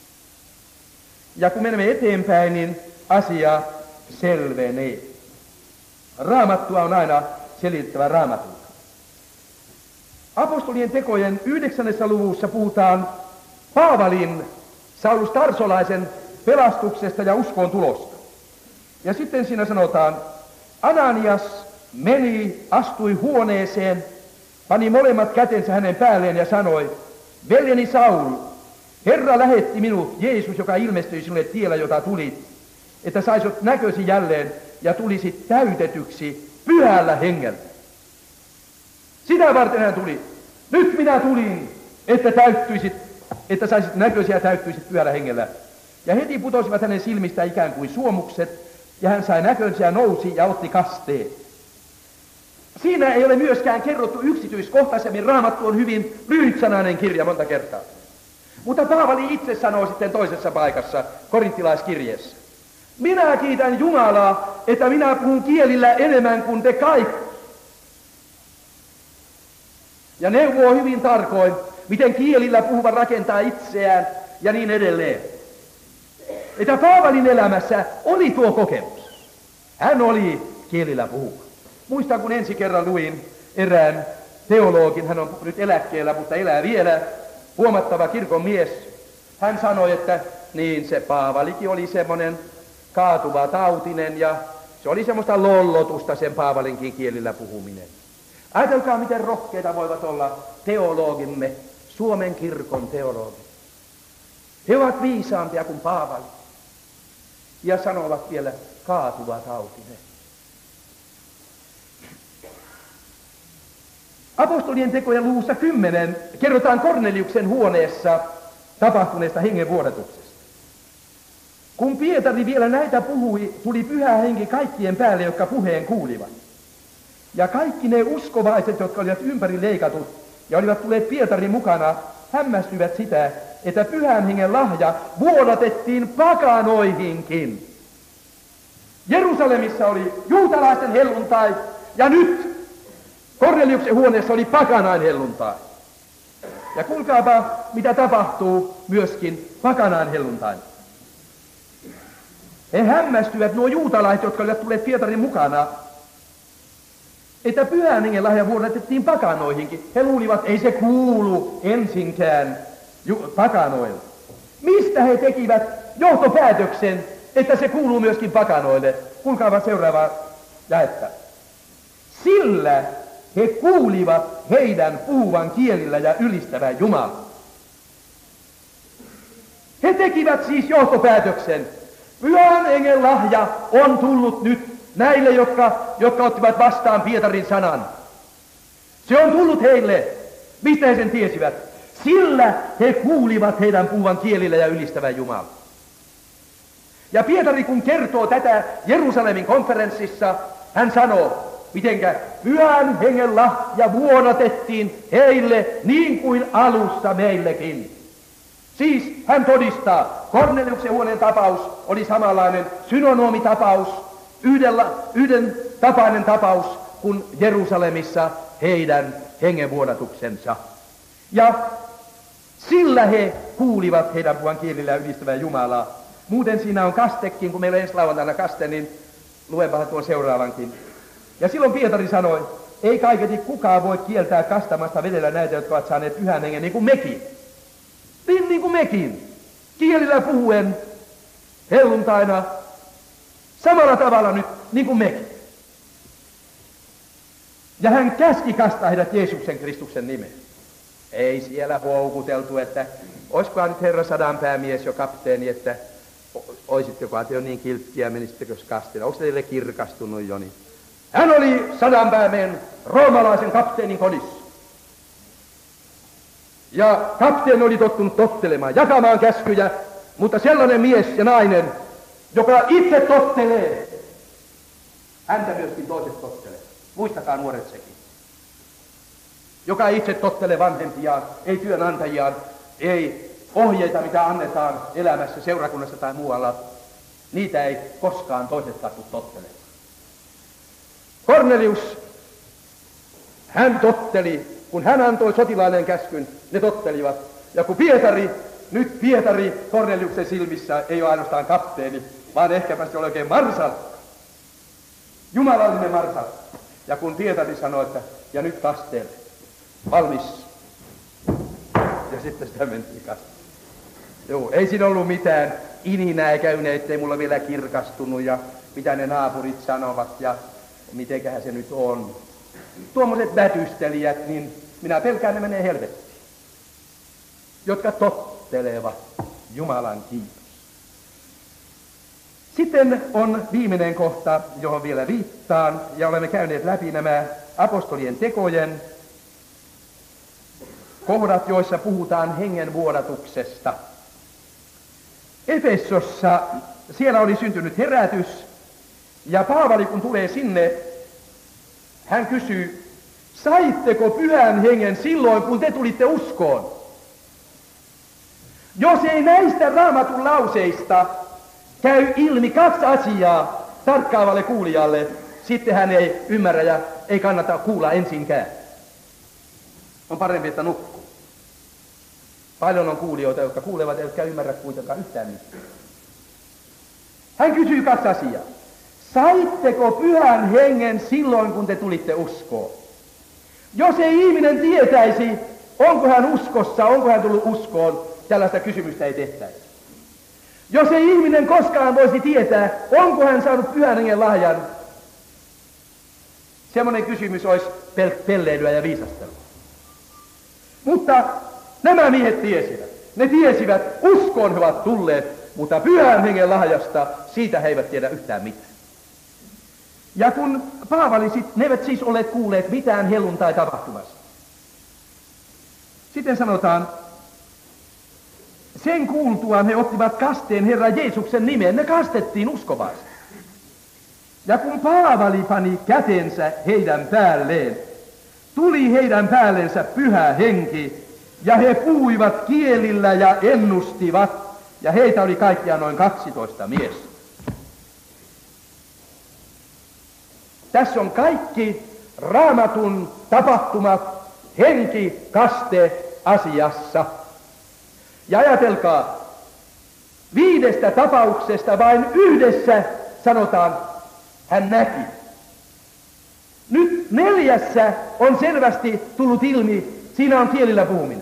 Ja kun menemme eteenpäin, niin asia selvenee. Raamattua on aina selitettävä Raamatulta. Apostolien tekojen 9. luvussa puhutaan Paavalin, Saulus Tarsolaisen pelastuksesta ja uskoon tulosta. Ja sitten siinä sanotaan, Ananias meni, astui huoneeseen, pani molemmat kätensä hänen päälleen ja sanoi, veljeni Saul, Herra lähetti minut, Jeesus, joka ilmestyi sinulle tiellä, jota tulit, että saisit näkösi jälleen ja tulisit täytetyksi pyhällä hengellä. Sitä varten hän tuli. Nyt minä tulin, että saisit näkösi ja täyttyisit pyhällä hengellä. Ja heti putosivat hänen silmistä ikään kuin suomukset, ja hän sai näkönsä ja nousi ja otti kasteen. Siinä ei ole myöskään kerrottu yksityiskohtaisemmin. Raamattu on hyvin lyhytsanainen kirja monta kertaa. Mutta Paavali itse sanoo sitten toisessa paikassa, korinttilaiskirjeessä. Minä kiitän Jumalaa, että minä puhun kielillä enemmän kuin te kaikki. Ja neuvoo hyvin tarkoin, miten kielillä puhuva rakentaa itseään ja niin edelleen. Että Paavalin elämässä oli tuo kokemus. Hän oli kielillä puhuva. Muistan, kun ensi kerran luin erään teologin, hän on nyt eläkkeellä, mutta elää vielä, huomattava kirkon mies. Hän sanoi, että niin se Paavalikin oli semmoinen kaatuva tautinen ja se oli semmoista lollotusta sen Paavalinkin kielillä puhuminen. Ajatelkaa, miten rohkeita voivat olla teologimme, Suomen kirkon teologit. He ovat viisaampia kuin Paavali ja sanovat vielä kaatuva tautinen. Apostolien tekojen luvussa 10 kerrotaan Korneliuksen huoneessa tapahtuneesta hengenvuodatuksesta. Kun Pietari vielä näitä puhui, tuli pyhä henki kaikkien päälle, jotka puheen kuulivat. Ja kaikki ne uskovaiset, jotka olivat ympäri leikatut ja olivat tulleet Pietarin mukana, hämmästyivät sitä, että pyhän hengen lahja vuodatettiin pakanoihinkin. Jerusalemissa oli juutalaisten helluntai ja nyt Korneliuksen huoneessa oli pakanain helluntai. Ja kuulkaapa, mitä tapahtuu myöskin pakanain helluntain. He hämmästyivät, nuo juutalaiset, jotka olivat tulleet Pietarin mukana, että pyhän hengen lahja vuodatettiin pakanoihinkin. He luulivat, ei se kuulu ensinkään pakanoille. Mistä he tekivät johtopäätöksen, että se kuuluu myöskin pakanoille? Kuulkaapa seuraavaa jaetta. Sillä he kuulivat heidän puhuvan kielillä ja ylistävän Jumalaa. He tekivät siis johtopäätöksen. Pyhän hengen lahja on tullut nyt näille, jotka ottivat vastaan Pietarin sanan. Se on tullut heille. Mistä he sen tiesivät? Sillä he kuulivat heidän puhuvan kielillä ja ylistävän Jumalaa. Ja Pietari kun kertoo tätä Jerusalemin konferenssissa, hän sanoo, mitenkä pyhän hengen lahja vuodatettiin heille niin kuin alussa meillekin. Siis hän todistaa, Korneliuksen huoneen tapaus oli samanlainen synonymitapaus, yhden tapainen tapaus kuin Jerusalemissa heidän hengenvuodatuksensa. Ja sillä he kuulivat heidän puhuvan kielillä ylistävän Jumalaa. Muuten siinä on kastekin, kun meillä ensi lauantaina kaste, niin luenpahan tuon seuraavankin. Ja silloin Pietari sanoi, ei kaiketi kukaan voi kieltää kastamasta vedellä näitä, jotka ovat saaneet pyhän hengen, niin kuin mekin. Niin kuin mekin. Kielillä puhuen, helluntaina, samalla tavalla nyt, niin kuin mekin. Ja hän käski kastaa heidät Jeesuksen Kristuksen nimeen. Ei siellä houkuteltu, että olisikohan nyt herra sadanpäämies jo kapteeni, että oisitteko te jo niin kilttiä, menisittekö kastina? Onko teille kirkastunut jo niin? Hän oli sadanpäämiehen roomalaisen kapteenin kodissa. Ja kapteeni oli tottunut tottelemaan, jakamaan käskyjä, mutta sellainen mies ja nainen, joka itse tottelee, häntä myöskin toiset tottelee. Muistakaa nuoret sekin. Joka itse tottelee vanhempiaan, ei työnantajiaan, Ei ohjeita, mitä annetaan elämässä, seurakunnassa tai muualla, niitä ei koskaan toiset tartu tottelemaan. Kornelius, hän totteli, kun hän antoi sotilaiden käskyn, ne tottelivat. Ja kun Pietari Korneliuksen silmissä ei ole ainoastaan kapteeni, vaan ehkäpä se oli oikein marsalkka. Jumalallinen marsalkka. Ja kun Pietari sanoi, että ja nyt kasteelle, valmis. Ja sitten sitä mentiin kasteelle. Joo, ei siinä ollut mitään ininää eikä ynä, ettei mulla vielä kirkastunut ja mitä ne naapurit sanovat ja mitenköhän se nyt on. Tuommoiset vätystelijät, niin minä pelkään ne menee helvettiin. Jotka tottelevat Jumalan kiitos. Sitten on viimeinen kohta, johon vielä viittaan, ja olemme käyneet läpi nämä apostolien tekojen kohdat, joissa puhutaan hengen vuodatuksesta. Efesossa siellä oli syntynyt herätys, ja Paavali kun tulee sinne, hän kysyy, saitteko pyhän hengen silloin, kun te tulitte uskoon? Jos ei näistä Raamatun lauseista käy ilmi kaksi asiaa tarkkaavalle kuulijalle, sitten hän ei ymmärrä ja ei kannata kuulla ensinkään. On parempi, että nukkuu. Paljon on kuulijoita, jotka kuulevat eivätkä ymmärrä kuitenkaan yhtään mitään. Hän kysyy kaksi asiaa. Saitteko pyhän hengen silloin, kun te tulitte uskoon? Jos ei ihminen tietäisi, onko hän uskossa, onko hän tullut uskoon, tällaista kysymystä ei tehtäisi. Jos ei ihminen koskaan voisi tietää, onko hän saanut pyhän hengen lahjan, semmoinen kysymys olisi pelleilyä ja viisastelua. Mutta nämä miehet tiesivät. Ne tiesivät, uskoon he ovat tulleet, mutta pyhän hengen lahjasta, siitä he eivät tiedä yhtään mitään. Ja kun Paavali, ne eivät siis olleet kuulleet mitään helluntai-tapahtumasta. Sitten sanotaan, sen kuultuaan he ottivat kasteen Herran Jeesuksen nimeen, ne kastettiin uskovaisesti. Ja kun Paavali pani kätensä heidän päälleen, tuli heidän päällensä pyhä henki, ja he puhuivat kielillä ja ennustivat, ja heitä oli kaikkiaan noin 12 miestä. Tässä on kaikki Raamatun tapahtumat henkikaste-asiassa. Ja ajatelkaa, 5 tapauksesta vain yhdessä sanotaan, hän näki. Nyt 4 on selvästi tullut ilmi, siinä on kielillä puhuminen.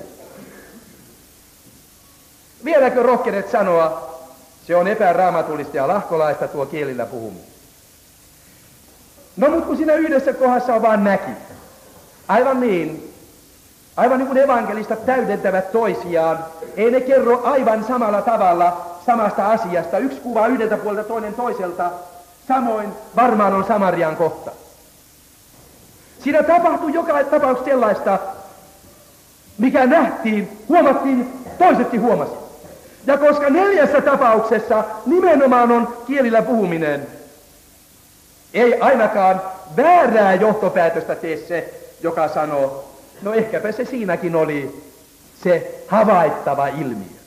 Vieläkö rohkenet sanoa, se on epäraamatullista ja lahkolaista tuo kielillä puhuminen. No mutta kun siinä 1 kohdassa on vaan näki. Aivan niin kuin evankelistat täydentävät toisiaan, ei ne kerro aivan samalla tavalla samasta asiasta. Yksi kuvaa yhdeltä puolelta, toinen toiselta. Samoin varmaan on Samarian kohta. Siinä tapahtui joka tapauksessa sellaista, mikä nähtiin, huomattiin, toisetkin huomasivat. Ja koska 4 tapauksessa nimenomaan on kielillä puhuminen, ei ainakaan väärää johtopäätöstä tee se, joka sanoo, no ehkäpä se siinäkin oli se havaittava ilmiö.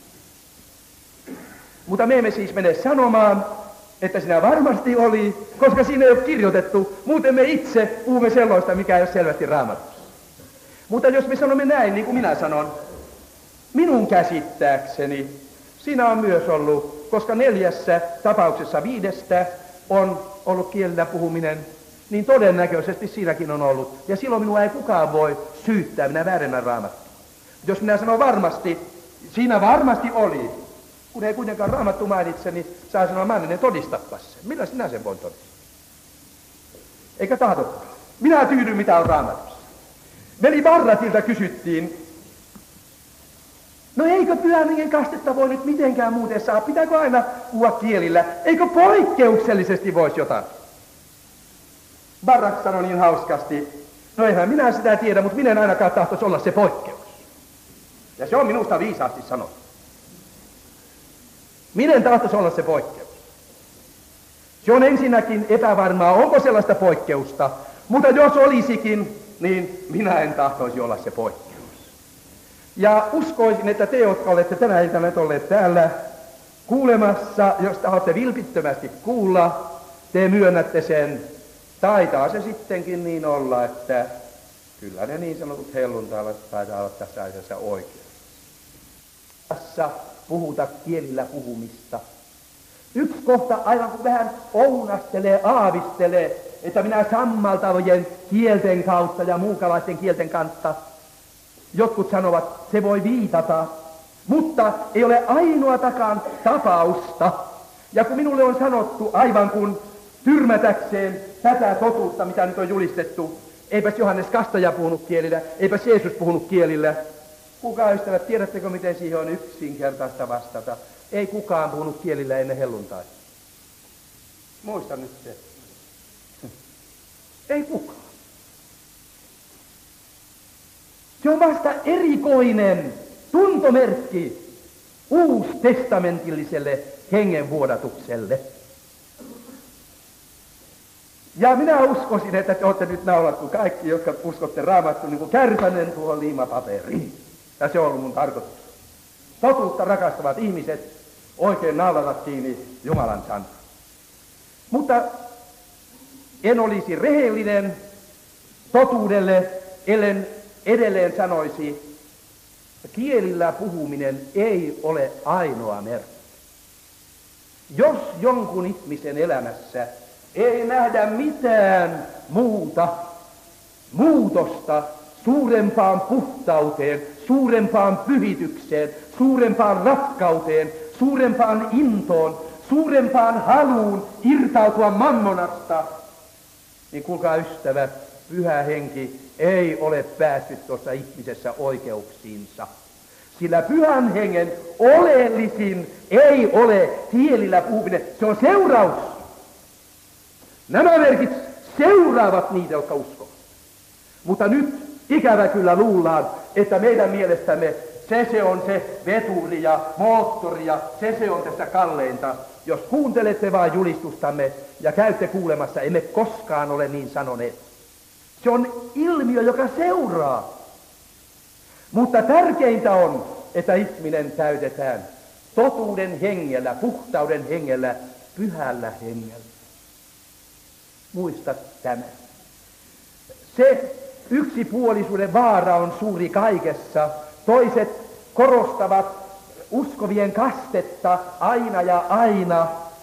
Mutta me emme siis mene sanomaan, että siinä varmasti oli, koska siinä ei ole kirjoitettu, muuten me itse puhumme sellaista, mikä ei ole selvästi Raamatussa. Mutta jos me sanomme näin, niin kuin minä sanon, minun käsittääkseni siinä on myös ollut, koska 4 tapauksessa 5 on ollut kielellä puhuminen, niin todennäköisesti siinäkin on ollut. Ja silloin minua ei kukaan voi syyttää, minä väärennän Raamattua. Jos minä sanon varmasti, siinä varmasti oli. Kun ei kuitenkaan Raamattu mainitse, niin saa sanoa Manninen, todistapa sen. Millä sinä sen voin todistaa? Eikä tahtokaan. Minä tyydyn, mitä on Raamatussa. Veli Varratilta kysyttiin, no eikö pyhän hengen kastetta voi nyt mitenkään muuten saa? Pitääkö aina puhua kielillä? Eikö poikkeuksellisesti voisi jotain? Barak sanoi niin hauskasti, no eihän minä sitä tiedä, mutta minä en ainakaan tahtoisi olla se poikkeus. Ja se on minusta viisaasti sanottu. Minä en tahtoisi olla se poikkeus. Se on ensinnäkin epävarmaa, onko sellaista poikkeusta, mutta jos olisikin, niin minä en tahtoisi olla se poikkeus. Ja uskoisin, että te, jotka olette tänä iltana olleet täällä kuulemassa, jos haluatte vilpittömästi kuulla, te myönnätte sen. Taitaa se sittenkin niin olla, että kyllä ne niin sanotut helluntalaiset taitaa olla tässä asiassa oikein. Tässä puhuta kielillä puhumista. Yksi kohta aivan kuin vähän ounastelee, aavistelee, että minä sammaltavien kielten kautta ja muukalaisten kielten kautta. Jotkut sanovat, se voi viitata, mutta ei ole ainoatakaan tapausta. Ja kun minulle on sanottu aivan kuin tyrmätäkseen tätä totuutta, mitä nyt on julistettu, eipäs Johannes Kastaja puhunut kielillä, eipäs Jeesus puhunut kielillä. Kukaan ystävät, tiedättekö miten siihen on yksinkertaista vastata? Ei kukaan puhunut kielillä ennen helluntaita. Muista nyt se. Ei kukaan. Se on vasta erikoinen tuntomerkki uustestamentilliselle hengenvuodatukselle. Ja minä uskoisin, että te olette nyt naulattu kaikki, jotka uskotte Raamattu niin kuin kärpänen tuohon liimapaperiin. Ja se on ollut mun tarkoitus. Totuutta rakastavat ihmiset oikein naulavat kiinni Jumalan sanaan. Mutta en olisi rehellinen totuudelle, ellen edelleen sanoisi, että kielillä puhuminen ei ole ainoa merkki. Jos jonkun ihmisen elämässä ei nähdä mitään muutosta suurempaan puhtauteen, suurempaan pyhitykseen, suurempaan rakkauteen, suurempaan intoon, suurempaan haluun irtautua mammonasta, niin kuulkaa ystävät, Pyhä Henki ei ole päässyt tuossa ihmisessä oikeuksiinsa. Sillä Pyhän Hengen oleellisin ei ole kielillä puhuminen, se on seuraus. Nämä merkit seuraavat niitä, jotka uskovat. Mutta nyt ikävä kyllä luullaan, että meidän mielestämme se on se veturi ja moottori ja se on tässä kalleinta. Jos kuuntelette vain julistustamme ja käytte kuulemassa, emme koskaan ole niin sanoneet. Se on ilmiö, joka seuraa. Mutta tärkeintä on, että ihminen täytetään totuuden hengellä, puhtauden hengellä, pyhällä hengellä. Muista tämä. Se yksipuolisuuden vaara on suuri kaikessa. Toiset korostavat uskovien kastetta aina ja aina.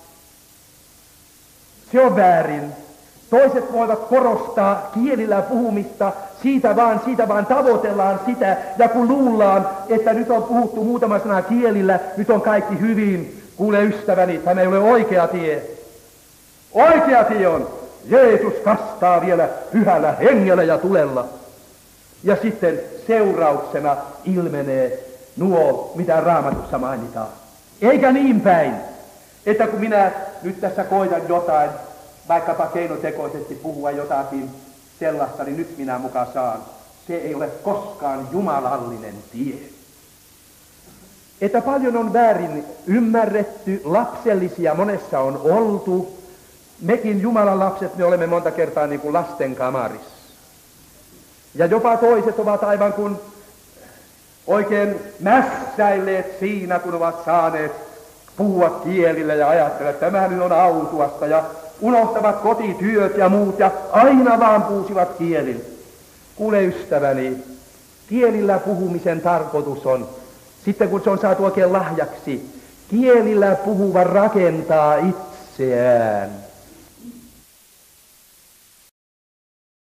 Se on väärin. Toiset voivat korostaa kielillä puhumista, siitä vaan tavoitellaan sitä, ja kun luullaan, että nyt on puhuttu muutama sana kielillä, nyt on kaikki hyvin. Kuule ystäväni, tämä ei ole oikea tie. Oikea tie on, Jeesus kastaa vielä pyhällä hengellä ja tulella. Ja sitten seurauksena ilmenee nuo, mitä Raamatussa mainitaan. Eikä niin päin, että kun minä nyt tässä koitan jotain, vaikkapa keinotekoisesti puhua jotakin sellaista, niin nyt minä muka saan. Se ei ole koskaan jumalallinen tie. Että paljon on väärin ymmärretty, lapsellisia monessa on oltu. Mekin Jumalan lapset, me olemme monta kertaa niin kuin lasten kamarissa. Ja jopa toiset ovat aivan kuin oikein mässäilleet siinä, kun ovat saaneet puhua kielillä ja ajattelevat, että tämä nyt on autuasta ja unohtavat kotityöt ja muut ja aina vaan puhuisivat kielillä. Kuule ystäväni, kielillä puhumisen tarkoitus on, sitten kun se on saatu oikein lahjaksi, kielillä puhuva rakentaa itseään.